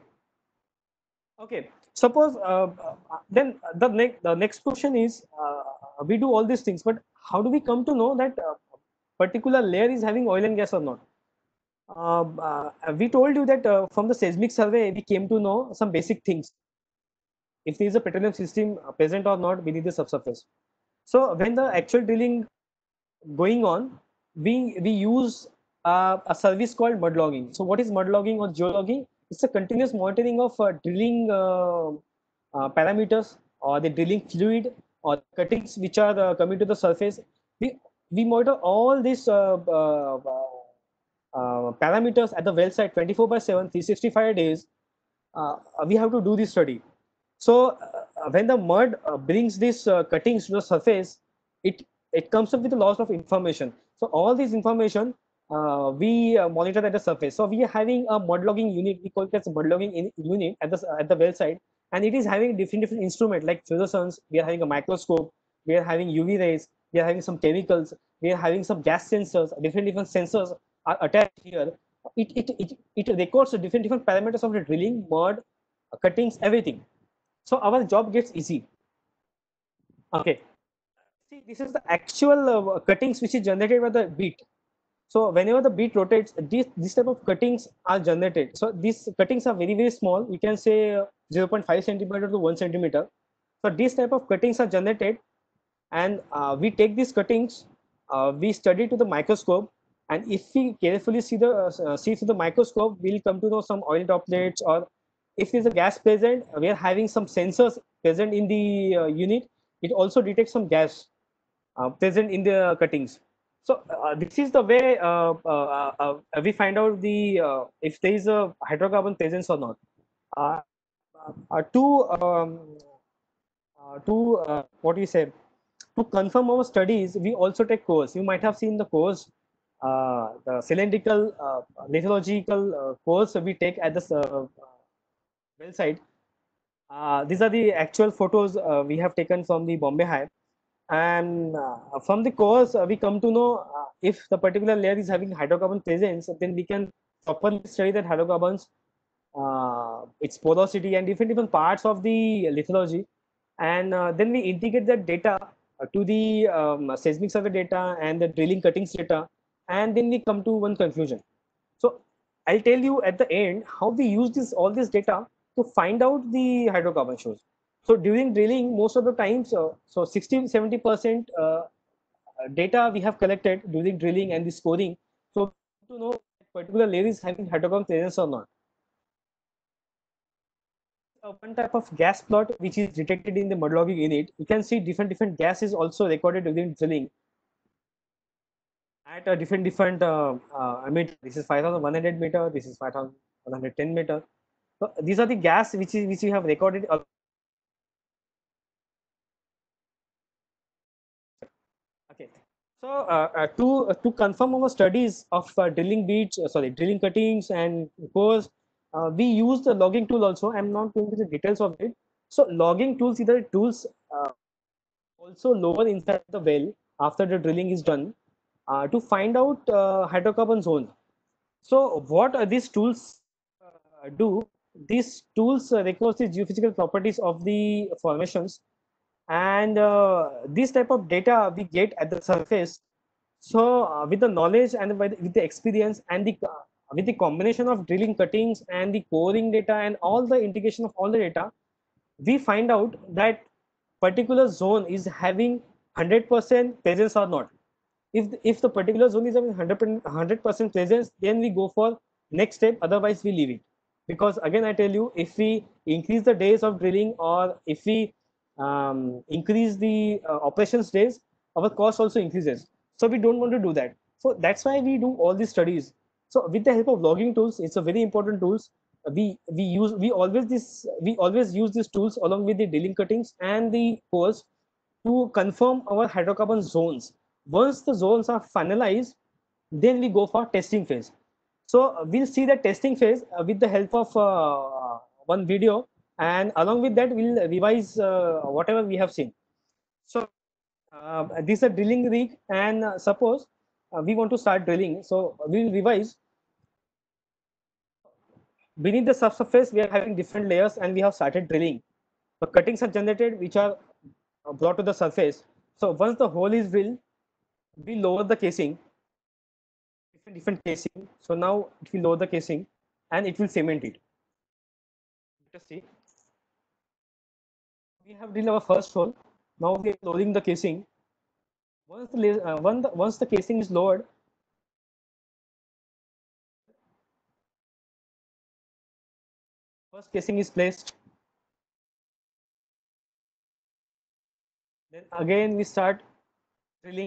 S1: Okay, suppose uh, uh, then the next the next question is, uh, we do all these things, but how do we come to know that uh, particular layer is having oil and gas or not? Uh, uh, we told you that uh, from the seismic survey we came to know some basic things, if there is a petroleum system present or not beneath the subsurface. So when the actual drilling going on, we we use uh, a service called mud logging. So what is mud logging or geologging? It's a continuous monitoring of uh, drilling uh, uh, parameters, or the drilling fluid, or cuttings which are uh, coming to the surface. We we monitor all these uh, uh, uh, parameters at the well site twenty-four by seven, three hundred sixty-five days. Uh, we have to do this study. So uh, when the mud uh, brings these uh, cuttings to the surface, it it comes up with a lot of information. So all this information uh, we uh, monitor at the surface. So we are having a mud logging unit. We call it as a mud logging in, unit at the at the well site, and it is having different different instruments like fluorescence. We are having a microscope. We are having U V rays. We are having some chemicals. We are having some gas sensors. Different different sensors are attached here. It it it, it records the different different parameters of the drilling, mud, cuttings, everything. So our job gets easy. Okay. See, this is the actual uh, cuttings which is generated by the beat. So whenever the beat rotates, these this type of cuttings are generated. So these cuttings are very very small. You can say uh, zero point five centimeter to one centimeter. So these type of cuttings are generated, and uh, we take these cuttings, uh, we study to the microscope, and if we carefully see the uh, see through the microscope, we'll come to know some oil droplets, or if there's a gas present, we are having some sensors present in the uh, unit. It also detects some gas uh, present in the cuttings. So uh, this is the way uh, uh, uh, we find out the uh, if there is a hydrocarbon presence or not. Uh, uh, to um, uh, to uh, what we say to confirm our studies, we also take course. You might have seen the course, uh, the cylindrical uh, lithological uh, course we take at the uh, well site. Uh, these are the actual photos uh, we have taken from the Bombay Hive, and uh, from the course uh, we come to know uh, if the particular layer is having hydrocarbon presence, then we can properly study that hydrocarbons, uh, its porosity, and different different parts of the lithology, and uh, then we integrate that data uh, to the um, seismic survey data and the drilling cuttings data, and then we come to one conclusion. So I'll tell you at the end how we use this all this data to find out the hydrocarbon shows. So during drilling, most of the times, uh, so sixty to seventy percent uh, data we have collected during drilling and the scoring. So to know particular layer is having hydrocarbon presence or not. Uh, one type of gas plot which is detected in the mud logging unit. You can see different different gases also recorded during drilling at a different different uh, uh, meter. This is five thousand one hundred meter. This is five thousand one hundred ten meter. So these are the gas which is which we have recorded. Okay. So uh, uh, to uh, to confirm our studies of uh, drilling beats, uh, sorry, drilling cuttings and cores, uh, we use the logging tool also. I'm not going to the details of it. So logging tools, either tools uh, also lower inside the well after the drilling is done uh, to find out uh, hydrocarbon zones. So what are these tools uh, do? These tools uh, records the geophysical properties of the formations, and uh, this type of data we get at the surface. So uh, with the knowledge and with with the experience and the uh, with the combination of drilling cuttings and the coring data and all the integration of all the data, we find out that particular zone is having one hundred percent presence or not. If if the particular zone is having one hundred percent presence, then we go for next step, otherwise we leave it. Because again I tell you, if we increase the days of drilling, or if we um, increase the uh, operations days, our cost also increases. So we don't want to do that. So that's why we do all these studies. So with the help of logging tools, it's a very important tools. We we use we always this we always use these tools along with the drilling cuttings and the cores to confirm our hydrocarbon zones. Once the zones are finalized, then we go for testing phase. So uh, we'll see the testing phase uh, with the help of uh, one video, and along with that we'll revise uh, whatever we have seen. So uh, this is a drilling rig, and uh, suppose uh, we want to start drilling, so we'll revise. Beneath the subsurface we are having different layers, and we have started drilling. So cuttings are generated which are uh, brought to the surface. So once the hole is drilled, we lower the casing, different different casing. So now it will lower the casing and it will cement it. Let us see. We have drilled our first hole. Now we are lowering the casing. Once the uh, once the, once the casing is lowered, first casing is placed. Then again we start drilling.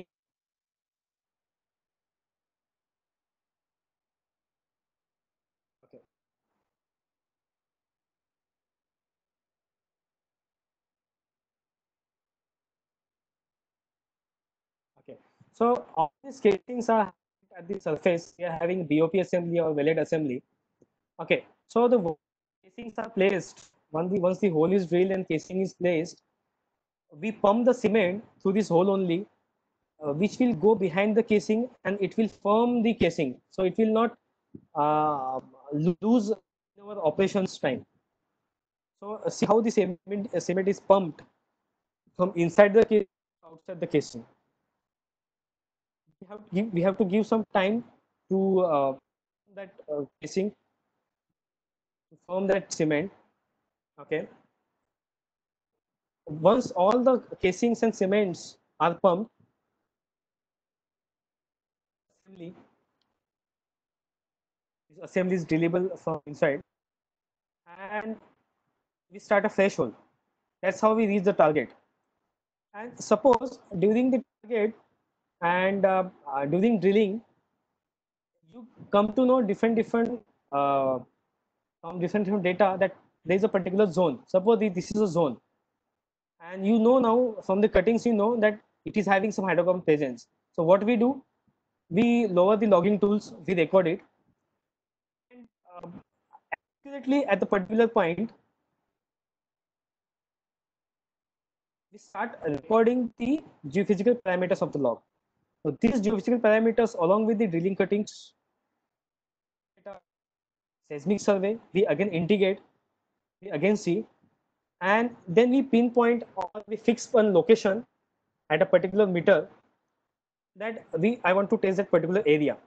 S1: Okay. Okay. So all these casings are at the surface. We are having B O P assembly or wellhead assembly. Okay. So the casings are placed. Once the once the hole is drilled and casing is placed, we pump the cement through this hole only, uh, which will go behind the casing and it will firm the casing. So it will not uh, lose our operations time. So uh, see how the cement, uh, cement is pumped from inside the casing, outside the casing. We have to give, we have to give some time to uh, that uh, casing, to form that cement. Okay. Once all the casings and cements are pumped, assembly, this assembly is drillable from inside, and we start a fresh hole. That's how we reach the target. And suppose during the target and uh, uh, during drilling, you come to know different different uh, from different different data that there is a particular zone. Suppose this is a zone, and you know now from the cuttings you know that it is having some hydrocarbon presence. So what we do, we lower the logging tools, we record it, and uh, accurately at the particular point, we start recording the geophysical parameters of the log. So these geophysical parameters, along with the drilling cuttings, seismic survey, we again integrate, we again see, and then we pinpoint or we fix one location at a particular meter that we I want to test that particular area.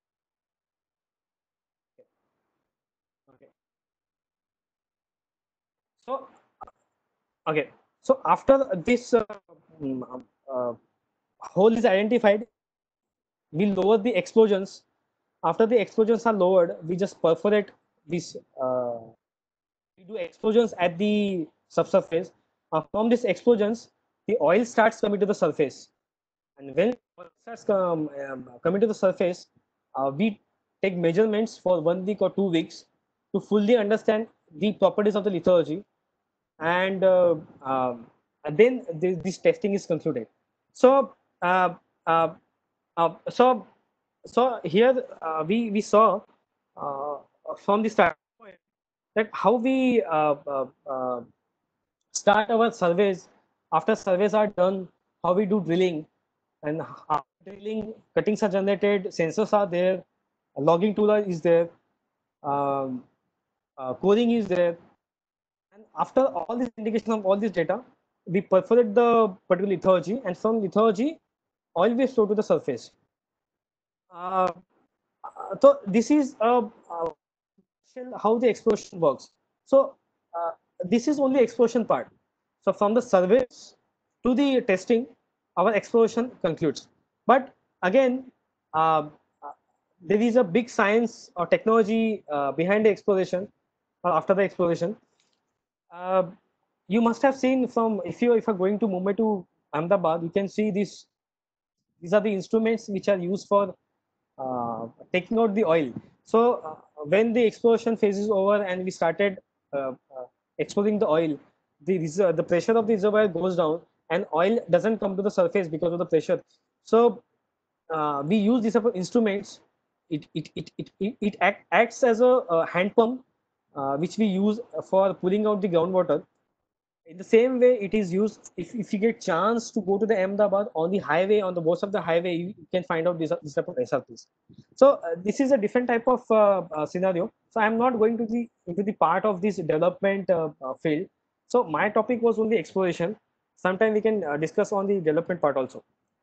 S1: Okay. So okay. So after this uh, mm, uh, hole is identified, we lower the explosions. After the explosions are lowered, we just perforate this. Uh, we do explosions at the subsurface. Uh, from these explosions, the oil starts coming to the surface, and when oil starts come, um, coming to the surface, uh, we take measurements for one week or two weeks to fully understand the properties of the lithology, and, uh, um, and then this, this testing is concluded. So, uh, uh, uh, so, so here uh, we we saw uh, from the start point that how we uh, uh, uh, start our surveys. After surveys are done, how we do drilling, and after drilling, cuttings are generated, sensors are there, a logging tool is there, um, uh, coding is there, and after all this indication of all this data, we perforate the particular lithology, and from lithology, oil will flow to the surface. Uh, uh, so this is uh, uh, how the exploration works. So uh, this is only exploration part. So from the surveys to the testing, our exploration concludes. But again, uh, uh, there is a big science or technology uh, behind the exploration or after the exploration. Uh, you must have seen from if you if you're going to Mumbai to Ahmedabad, you can see this. These are the instruments which are used for uh, taking out the oil. So uh, when the exploration phase is over and we started uh, uh, exposing the oil, the the pressure of the reservoir goes down and oil doesn't come to the surface because of the pressure. So uh, we use these type of instruments. It it it it, it, it act, acts as a, a hand pump uh, which we use for pulling out the groundwater. In the same way, it is used if, if you get chance to go to the Ahmedabad on the highway, on the most of the highway, you can find out this, this type of S R Ps. So uh, this is a different type of uh, uh, scenario. So I'm not going to the into the part of this development uh, uh, field. So my topic was only exploration. Sometime we can uh, discuss on the development part also.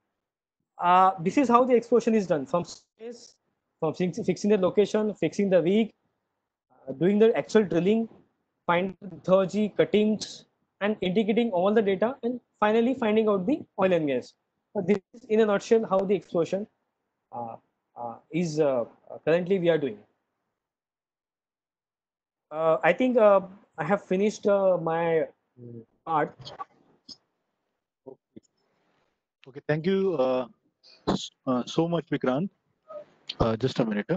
S1: Uh, this is how the exploration is done from space, from fixing the location, fixing the rig, uh, doing the actual drilling, finding lithology, cuttings, and integrating all the data, and finally finding out the oil and gas. So this is in a nutshell how the exploration uh, uh, is uh, currently we are doing. Uh, I think uh, I have finished uh, my part.
S2: Okay, thank you uh, uh, so much, Vikrant. Uh, just a minute. Huh?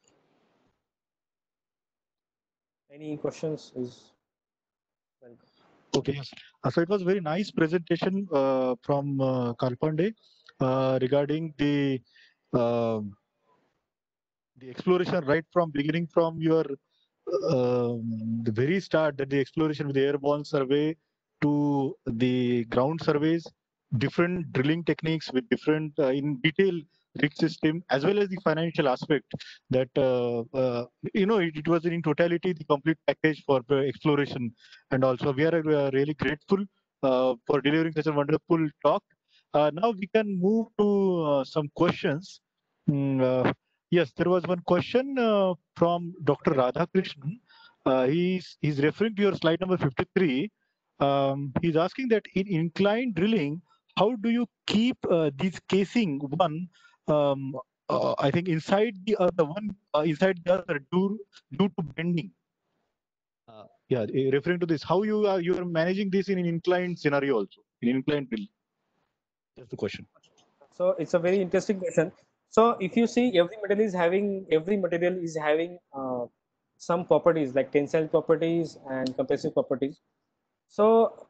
S1: Any questions is welcome.
S2: Okay, yes. Uh, so it was very nice presentation uh, from uh, Kalpande uh, regarding the um the exploration right from beginning from your um, the very start that the exploration with the airborne survey to the ground surveys, different drilling techniques with different uh, in detail rig system as well as the financial aspect that uh, uh, you know it, it was in totality the complete package for uh, exploration. And also we are uh, really grateful uh, for delivering such a wonderful talk. Uh, now we can move to uh, some questions. Mm, uh, Yes, there was one question uh, from Doctor Radhakrishnan. Uh, he's he's referring to your slide number fifty-three. Um, he's asking that in inclined drilling, how do you keep uh, these casing one? Um, uh, I think inside the other one, uh, inside the other due due to bending. Uh, yeah, eh, referring to this, how you are you are managing this in an inclined scenario also in inclined drill. That's the question.
S1: So it's a very interesting question. So if you see, every material is having every material is having uh, some properties like tensile properties and compressive properties. So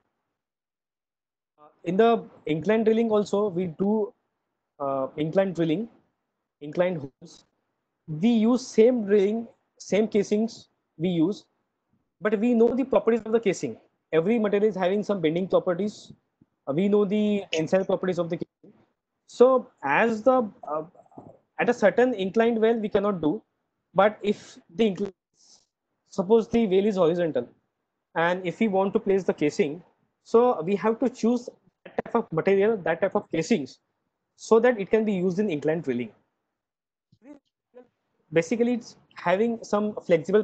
S1: uh, in the incline drilling also we do uh, incline drilling, inclined holes. We use same drilling, same casings we use, but we know the properties of the casing. Every material is having some bending properties. Uh, we know the tensile properties of the casing. So as the uh, at a certain inclined well we cannot do, but if the incline, suppose the well is horizontal, and if we want to place the casing, so we have to choose that type of material, that type of casings, so that it can be used in inclined drilling. Basically, it's having some flexible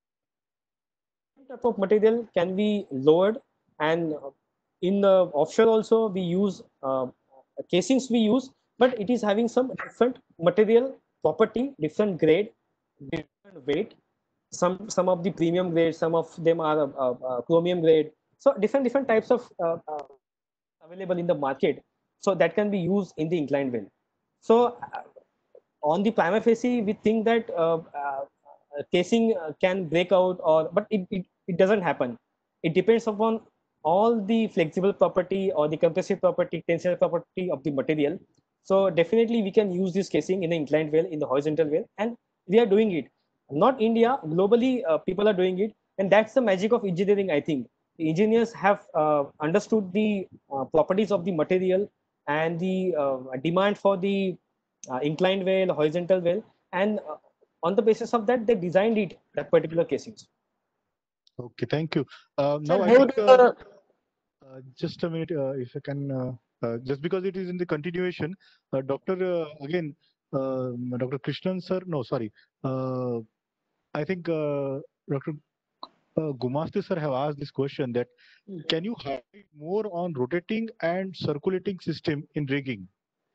S1: type of material can be lowered, and in the offshore also we use uh, casings we use, but it is having some different material property, different grade, different weight. Some some of the premium grade, some of them are uh, uh, chromium grade. So different different types of uh, uh, available in the market. So that can be used in the inclined well. So uh, on the prima facie, we think that uh, uh, casing uh, can break out, or but it, it, it doesn't happen. It depends upon all the flexible property or the compressive property, tensile property of the material. So definitely we can use this casing in the inclined well, in the horizontal well, and we are doing it. Not India, globally uh, people are doing it, and that's the magic of engineering. I think the engineers have uh, understood the uh, properties of the material and the uh, demand for the uh, inclined well, horizontal well, and uh, on the basis of that, they designed it that particular casings.
S2: Okay, thank you. Uh,
S3: Sir,
S2: now I
S3: how
S2: think
S3: do
S2: uh,
S3: the
S2: uh, just a minute, uh, if I can, uh, uh, just because it is in the continuation, uh, Doctor uh, again, uh, Doctor Krishnan sir, no, sorry, uh, I think uh, Doctor Uh, Gumaste sir have asked this question that can you highlight more on rotating and circulating system in rigging?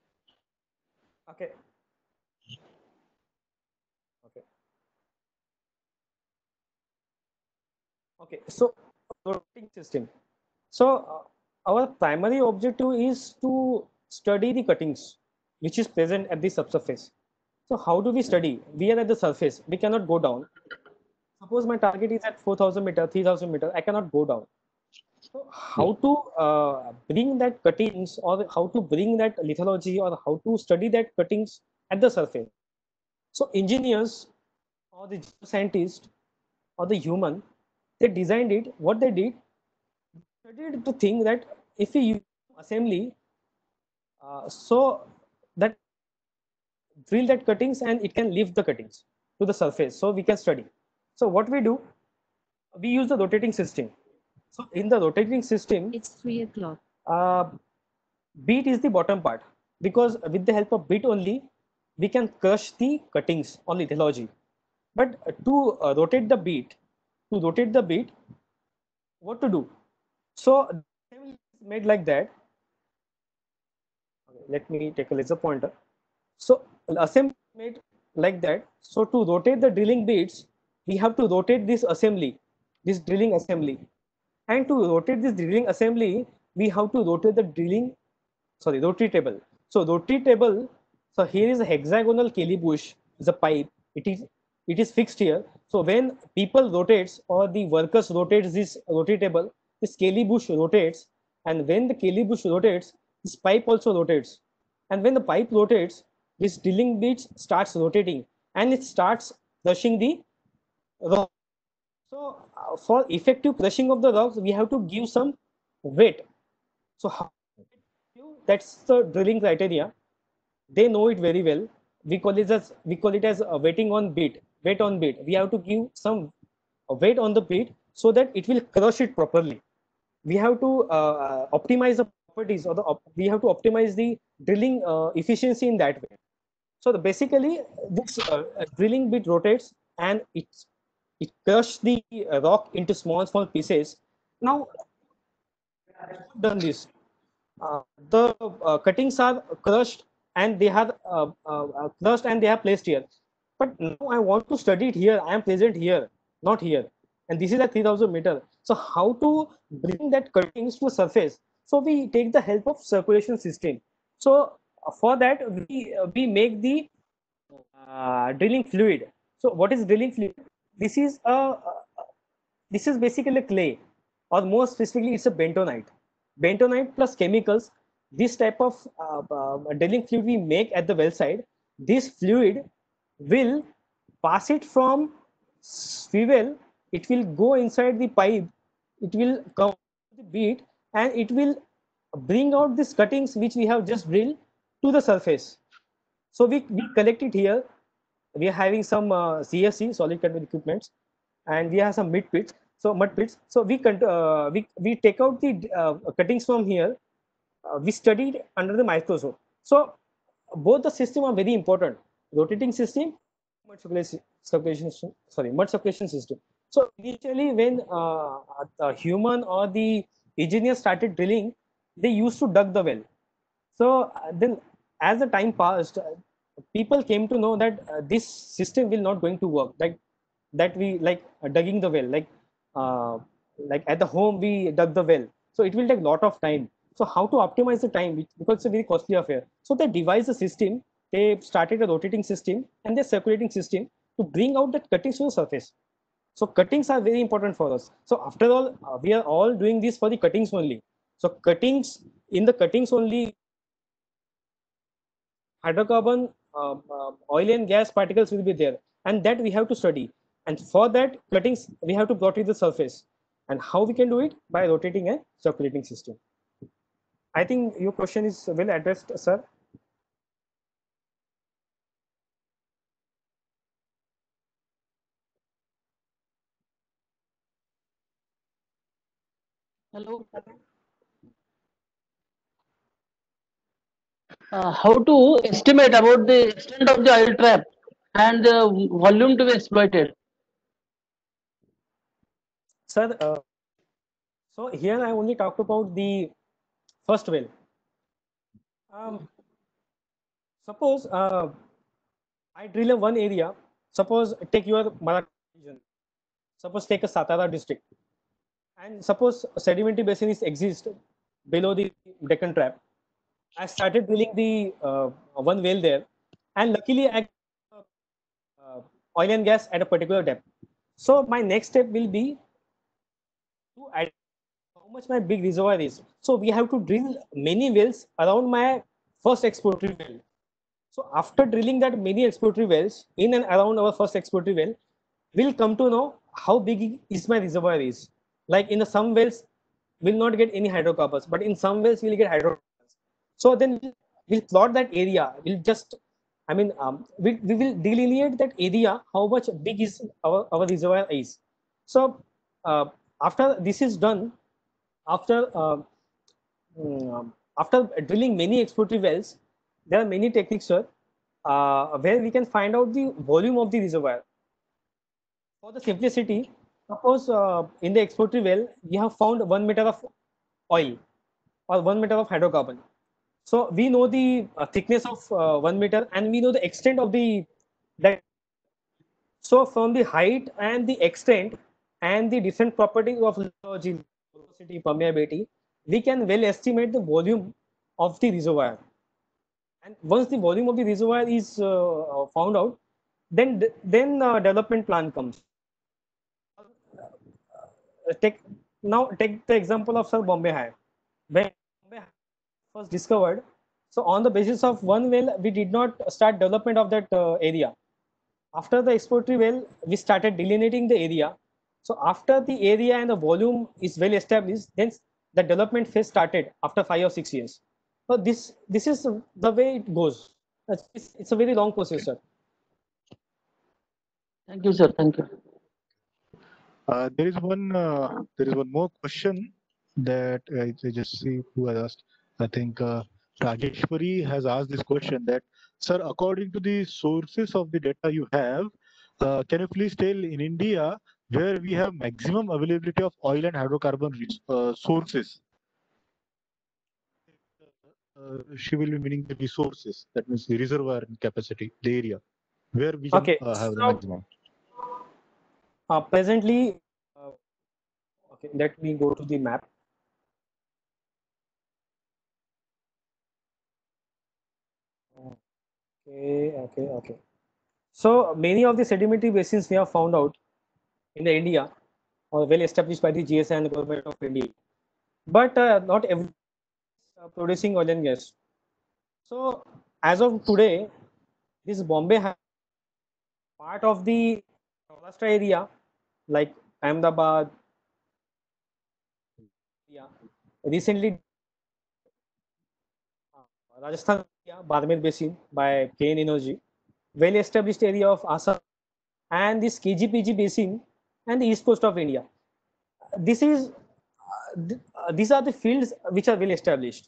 S1: Okay. Okay. Okay. So rotating system. So uh, our primary objective is to study the cuttings which is present at the subsurface. So how do we study? We are at the surface. We cannot go down. Suppose my target is at four thousand meter, three thousand meter. I cannot go down. So how to uh, bring that cuttings, or how to bring that lithology, or how to study that cuttings at the surface? So engineers or the scientist or the human, they designed it. What they did, studied to think that if we use assembly, uh, so that drill that cuttings and it can lift the cuttings to the surface, so we can study. So what we do, we use the rotating system. So in the rotating system,
S4: It's three o'clock.
S1: uh, beat is the bottom part, because with the help of beat only we can crush the cuttings on lithology. But to uh, rotate the beat, to rotate the beat, what to do? So the assembly is made like that. Okay, let me take a laser pointer. So assembly is made like that. So to rotate the drilling beats, we have to rotate this assembly, this drilling assembly. And to rotate this drilling assembly, we have to rotate the drilling, sorry, rotary table. So rotary table, so here is a hexagonal Kelly bush, is a pipe. It is it is fixed here. So when people rotates, or the workers rotates this rotary table, this Kelly bush rotates, and when the Kelly bush rotates, this pipe also rotates. And when the pipe rotates, this drilling bit starts rotating, and it starts crushing the rock. So uh, for effective crushing of the rocks, we have to give some weight. So how, that's the drilling criteria. They know it very well. We call it as we call it as a weighting on beat, weight on beat. We have to give some weight on the beat so that it will crush it properly. We have to uh, optimize the properties, or the op we have to optimize the drilling uh, efficiency in that way. So the, basically, this uh, drilling bit rotates, and it it crushes the uh, rock into small small pieces. Now, done this. Uh, the uh, cuttings are crushed, and they have uh, uh, uh, crushed and they are placed here. But now I want to study it here. I am present here, not here. And this is at three thousand meter. So how to bring that cuttings to surface? So we take the help of circulation system. So uh, for that, we uh, we make the uh, drilling fluid. So what is drilling fluid? this is a uh, this is basically clay, or more specifically, it's a bentonite. Bentonite plus chemicals. This type of uh, uh, drilling fluid we make at the well side. This fluid will pass it from swivel. It will go inside the pipe. It will come the bead, and it will bring out these cuttings which we have just drilled to the surface. So we, we collect it here. We are having some uh, C F C, solid control equipments, and we have some mid pits. So mud pits. So we uh, we we take out the uh, cuttings from here. Uh, we studied under the microscope. So both the system are very important. Rotating system, mud circulation, circulation system, sorry, mud circulation system. So initially, when uh, the human or the engineer started drilling, they used to dug the well. So uh, then, as the time passed, uh, people came to know that uh, this system will not going to work. Like that, we like uh, digging the well, like uh, like at the home we dug the well. So it will take a lot of time. So how to optimize the time, because it's a very costly affair. So they devised a system. They started a rotating system and the circulating system to bring out that cuttings to the surface. So cuttings are very important for us. So after all, uh, we are all doing this for the cuttings only. So cuttings, in the cuttings only, hydrocarbon, uh, uh, oil and gas particles will be there, and that we have to study. And for that cuttings, we have to brought to the surface. And how we can do it? By rotating a circulating system. I think your question is well addressed, sir.
S3: Hello. Uh, how to estimate about the extent of the oil trap and the volume to be exploited?
S1: Sir, uh, so here I only talked about the first well. Um, suppose uh, I drill a one area. Suppose take your Maratha region. Suppose take a Satara district, and suppose a sedimentary basin is exist below the Deccan Trap. I started drilling the uh, one well there, and luckily I uh, oil and gas at a particular depth. So my next step will be to identify how much my big reservoir is. So we have to drill many wells around my first exploratory well. So after drilling that many exploratory wells in and around our first exploratory well, we'll come to know how big is my reservoir is. Like in the some wells, will not get any hydrocarbons, but in some wells we'll get hydrocarbons. So then we'll, we'll plot that area. We'll just, I mean, um, we, we will delineate that area, how much big is our, our reservoir is. So uh, after this is done, after uh, um, after drilling many exploratory wells, there are many techniques, sir, uh, where we can find out the volume of the reservoir. For the simplicity, suppose uh, in the exploratory well, we have found one meter of oil or one meter of hydrocarbon. So we know the uh, thickness of uh, one meter, and we know the extent of the that. So from the height and the extent and the different properties of lithology, porosity, permeability, we can well estimate the volume of the reservoir. And once the volume of the reservoir is uh, found out, then then uh, development plan comes. Uh, take now take the example of Sir Bombay High. When Bombay High was discovered, so on the basis of one well, we did not start development of that uh, area. After the exploratory well, we started delineating the area. So after the area and the volume is well established, then the development phase started after five or six years. So this this is the way it goes. It's, it's a very long process, sir.
S3: Thank you, sir. Thank you.
S2: Uh, there is one. Uh, there is one more question that I, I just see who has asked. I think uh, Rajeshwari has asked this question that, sir, according to the sources of the data you have, uh, can you please tell in India where we have maximum availability of oil and hydrocarbon res- uh, sources? Uh, she will be meaning the resources. That means the reservoir capacity, the area where we can
S1: Okay,
S2: uh, have the
S1: so
S2: maximum.
S1: uh, presently, uh, okay, let me go to the map. Okay, okay, okay. So many of the sedimentary basins we have found out in the India, or well established by the G S A and the government of India. But uh, not every uh, producing oil and gas. So as of today, this Bombay has part of the Saurashtra area, like Ahmedabad, yeah, recently uh, Rajasthan area, Barmer Basin by K N Energy, well established area of Assam, and this K G P G Basin and the east coast of India. This is uh, th- uh, these are the fields which are well established.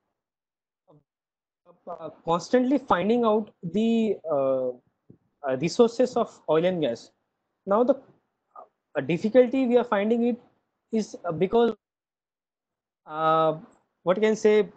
S1: Uh, constantly finding out the uh, uh, resources of oil and gas. Now the uh, difficulty we are finding it is uh, because uh, what can say,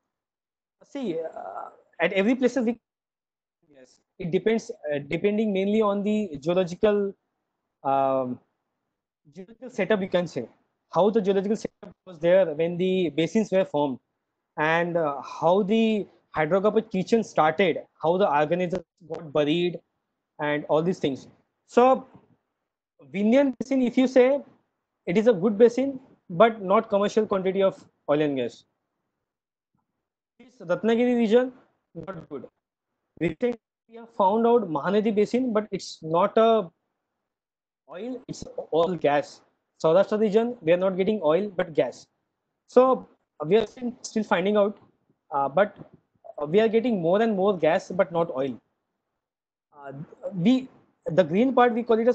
S1: see uh, at every place we, yes, it depends uh, depending mainly on the geological um, geological setup, you can say, how the geological setup was there when the basins were formed, and uh, how the hydrocarbon kitchen started, how the organisms got buried, and all these things. So Vindhyan Basin, if you say, it is a good basin, but not commercial quantity of oil and gas. This Ratnagiri region, not good. Recently, we have found out Mahanadi Basin, but it's not a oil, it's all gas. Saurashtra region, we are not getting oil, but gas. So we are still, still finding out, uh, but uh, we are getting more and more gas, but not oil. Uh, we the green part we call it as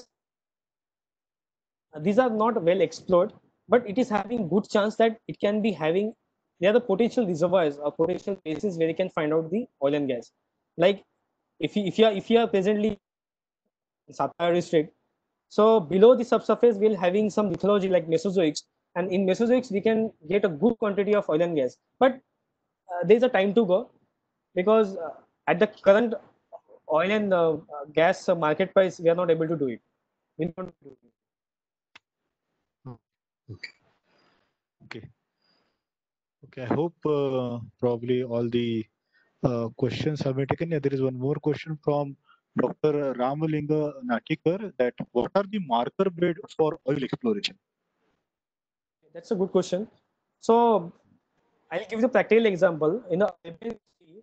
S1: uh, these are not well explored, but it is having good chance that it can be having, they are the potential reservoirs or potential places where you can find out the oil and gas. Like if you if you are if you are presently in Satara district, so below the subsurface we'll having some lithology like Mesozoics, and in Mesozoics we can get a good quantity of oil and gas. But uh, there is a time to go, because uh, at the current oil and uh, uh, gas uh, market price, we are not able to do it. We not do it.
S2: Oh, okay. Okay. Okay. I hope uh, probably all the uh, questions have been taken. Yeah, there is one more question from Doctor Ramalinga Natikar, that what are the marker bed for oil exploration?
S1: That's a good question. So I'll give you the practical example. In the Arabian Sea,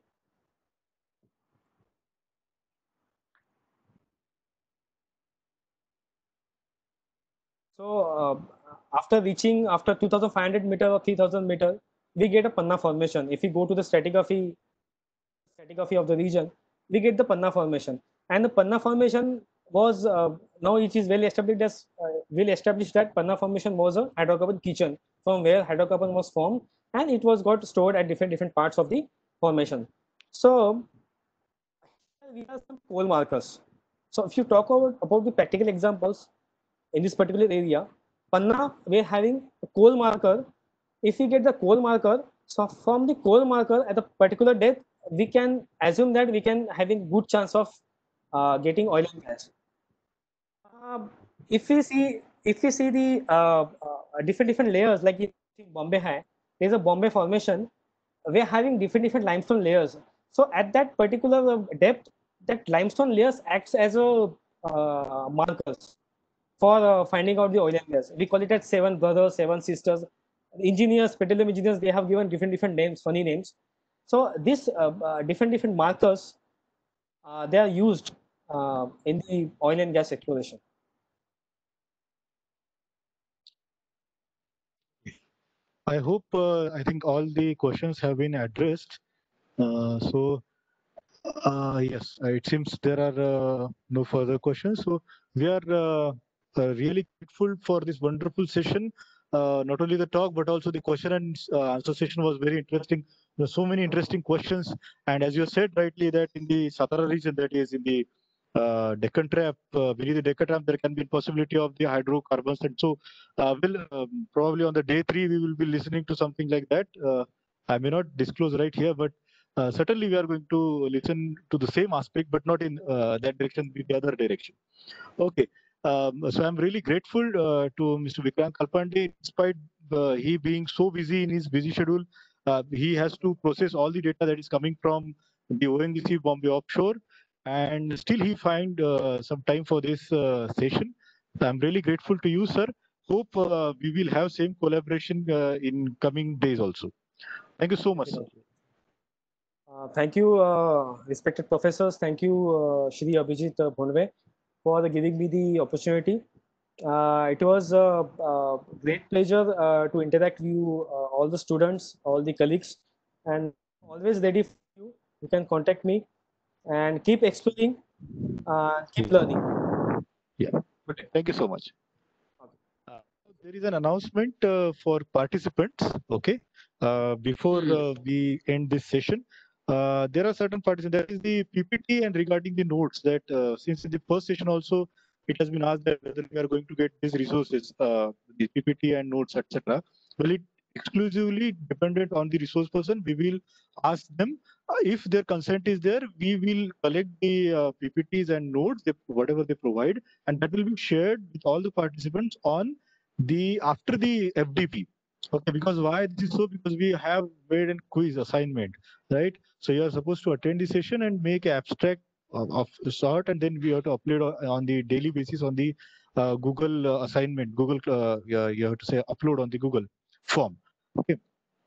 S1: so uh, after reaching after two thousand five hundred meter or three thousand meter, we get a Panna formation. If we go to the stratigraphy stratigraphy of the region, we get the Panna formation. And the Panna formation was uh, now it is well established as uh, well established that Panna formation was a hydrocarbon kitchen from where hydrocarbon was formed, and it was got stored at different different parts of the formation. So we have some coal markers. So if you talk about, about the practical examples in this particular area, Panna, we're having a coal marker. If we get the coal marker, so from the coal marker at a particular depth, we can assume that we can having good chance of uh, getting oil and gas. Um, if we see if we see the uh, uh, different different layers, like in Bombay High, there's a Bombay formation. We're having different different limestone layers. So at that particular uh, depth, that limestone layers acts as a uh, markers for uh, finding out the oil and gas. We call it as seven brothers, seven sisters. Engineers, petroleum engineers, they have given different different names, funny names. So these uh, uh, different different markers, uh, they are used uh, in the oil and gas exploration.
S2: I hope uh, I think all the questions have been addressed. Uh, so uh, yes, uh, it seems there are uh, no further questions. So we are uh, uh, really grateful for this wonderful session. Uh, not only the talk, but also the question and uh, answer session was very interesting. There are so many interesting questions, and as you said rightly, that in the Satara region, that is in the uh, Deccan Trap, uh, beneath the Deccan Trap, there can be possibility of the hydrocarbons, and so uh, will um, probably on the day three we will be listening to something like that. Uh, I may not disclose right here, but uh, certainly we are going to listen to the same aspect, but not in uh, that direction, with the other direction. Okay. Um, so I'm really grateful uh, to Mister Vikrant Kalpande, despite uh, he being so busy in his busy schedule. Uh, he has to process all the data that is coming from the O N G C Bombay offshore, and still he find uh, some time for this uh, session. I'm really grateful to you, sir. Hope uh, we will have same collaboration uh, in coming days also. Thank you so much, sir.
S1: Definitely. Uh, thank you, uh, respected professors. Thank you, uh, Shri Abhijit uh, Bhonve, for the giving me the opportunity. Uh, it was a, a great pleasure uh, to interact with you, uh, all the students, all the colleagues, and always ready for you. You can contact me and keep exploring, uh, keep learning.
S2: Yeah. Okay. Thank you so much. Uh, there is an announcement uh, for participants. Okay. Uh, before
S3: Hmm.
S2: uh, we end this session, uh, there are certain participants. There is the P P T and regarding the notes that uh, since in the first session also it has been asked that whether we are going to get these resources, uh, the P P T and notes, et cetera. Well, it exclusively dependent on the resource person. We will ask them uh, if their consent is there. We will collect the uh, P P Ts and notes, they, whatever they provide, and that will be shared with all the participants on the after the F D P. Okay, because why this is so? Because we have made a quiz assignment, right? So you are supposed to attend the session and make an abstract of, of a sort, and then we have to upload on on the daily basis on the uh, Google uh, assignment. Google, uh, yeah, you have to say upload on the Google form. Okay.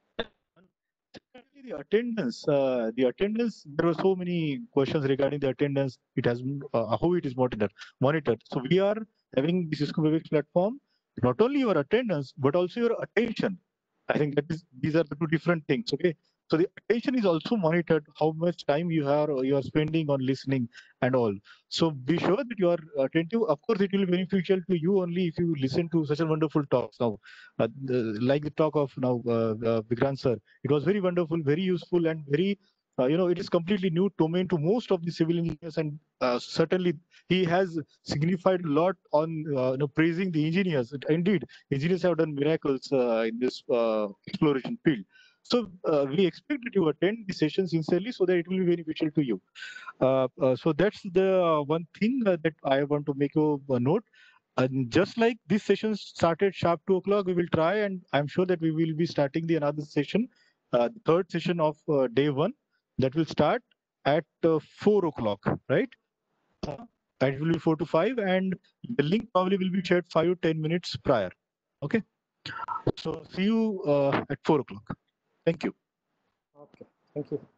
S2: Secondly, the attendance, uh, the attendance, there were so many questions regarding the attendance. It has been, uh, how it is monitored. Monitored. So we are having the Cisco Webex platform, not only your attendance, but also your attention. I think that is these are the two different things. Okay. So the attention is also monitored, how much time you are you are spending on listening and all. So be sure that you are attentive. Of course, it will be beneficial to you only if you listen to such a wonderful talks now, uh, the, like the talk of now uh, uh, Vikrant sir. It was very wonderful, very useful, and very, uh, you know, it is completely new domain to most of the civil engineers, and uh, certainly he has signified a lot on, uh, you know, praising the engineers. Indeed, engineers have done miracles uh, in this uh, exploration field. So uh, we expect that you attend the session sincerely so that it will be beneficial to you. Uh, uh, so that's the uh, one thing uh, that I want to make you a note. And just like this session started sharp two o'clock, we will try, and I'm sure that we will be starting the another session, uh, the third session of uh, day one, that will start at uh, four o'clock, right? Uh, and it will be four to five, and the link probably will be shared five to ten minutes prior. Okay. So see you uh, at four o'clock. Thank you.
S1: Okay, thank you.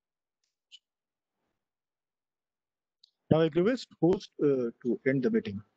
S2: Now I request host uh, to end the meeting.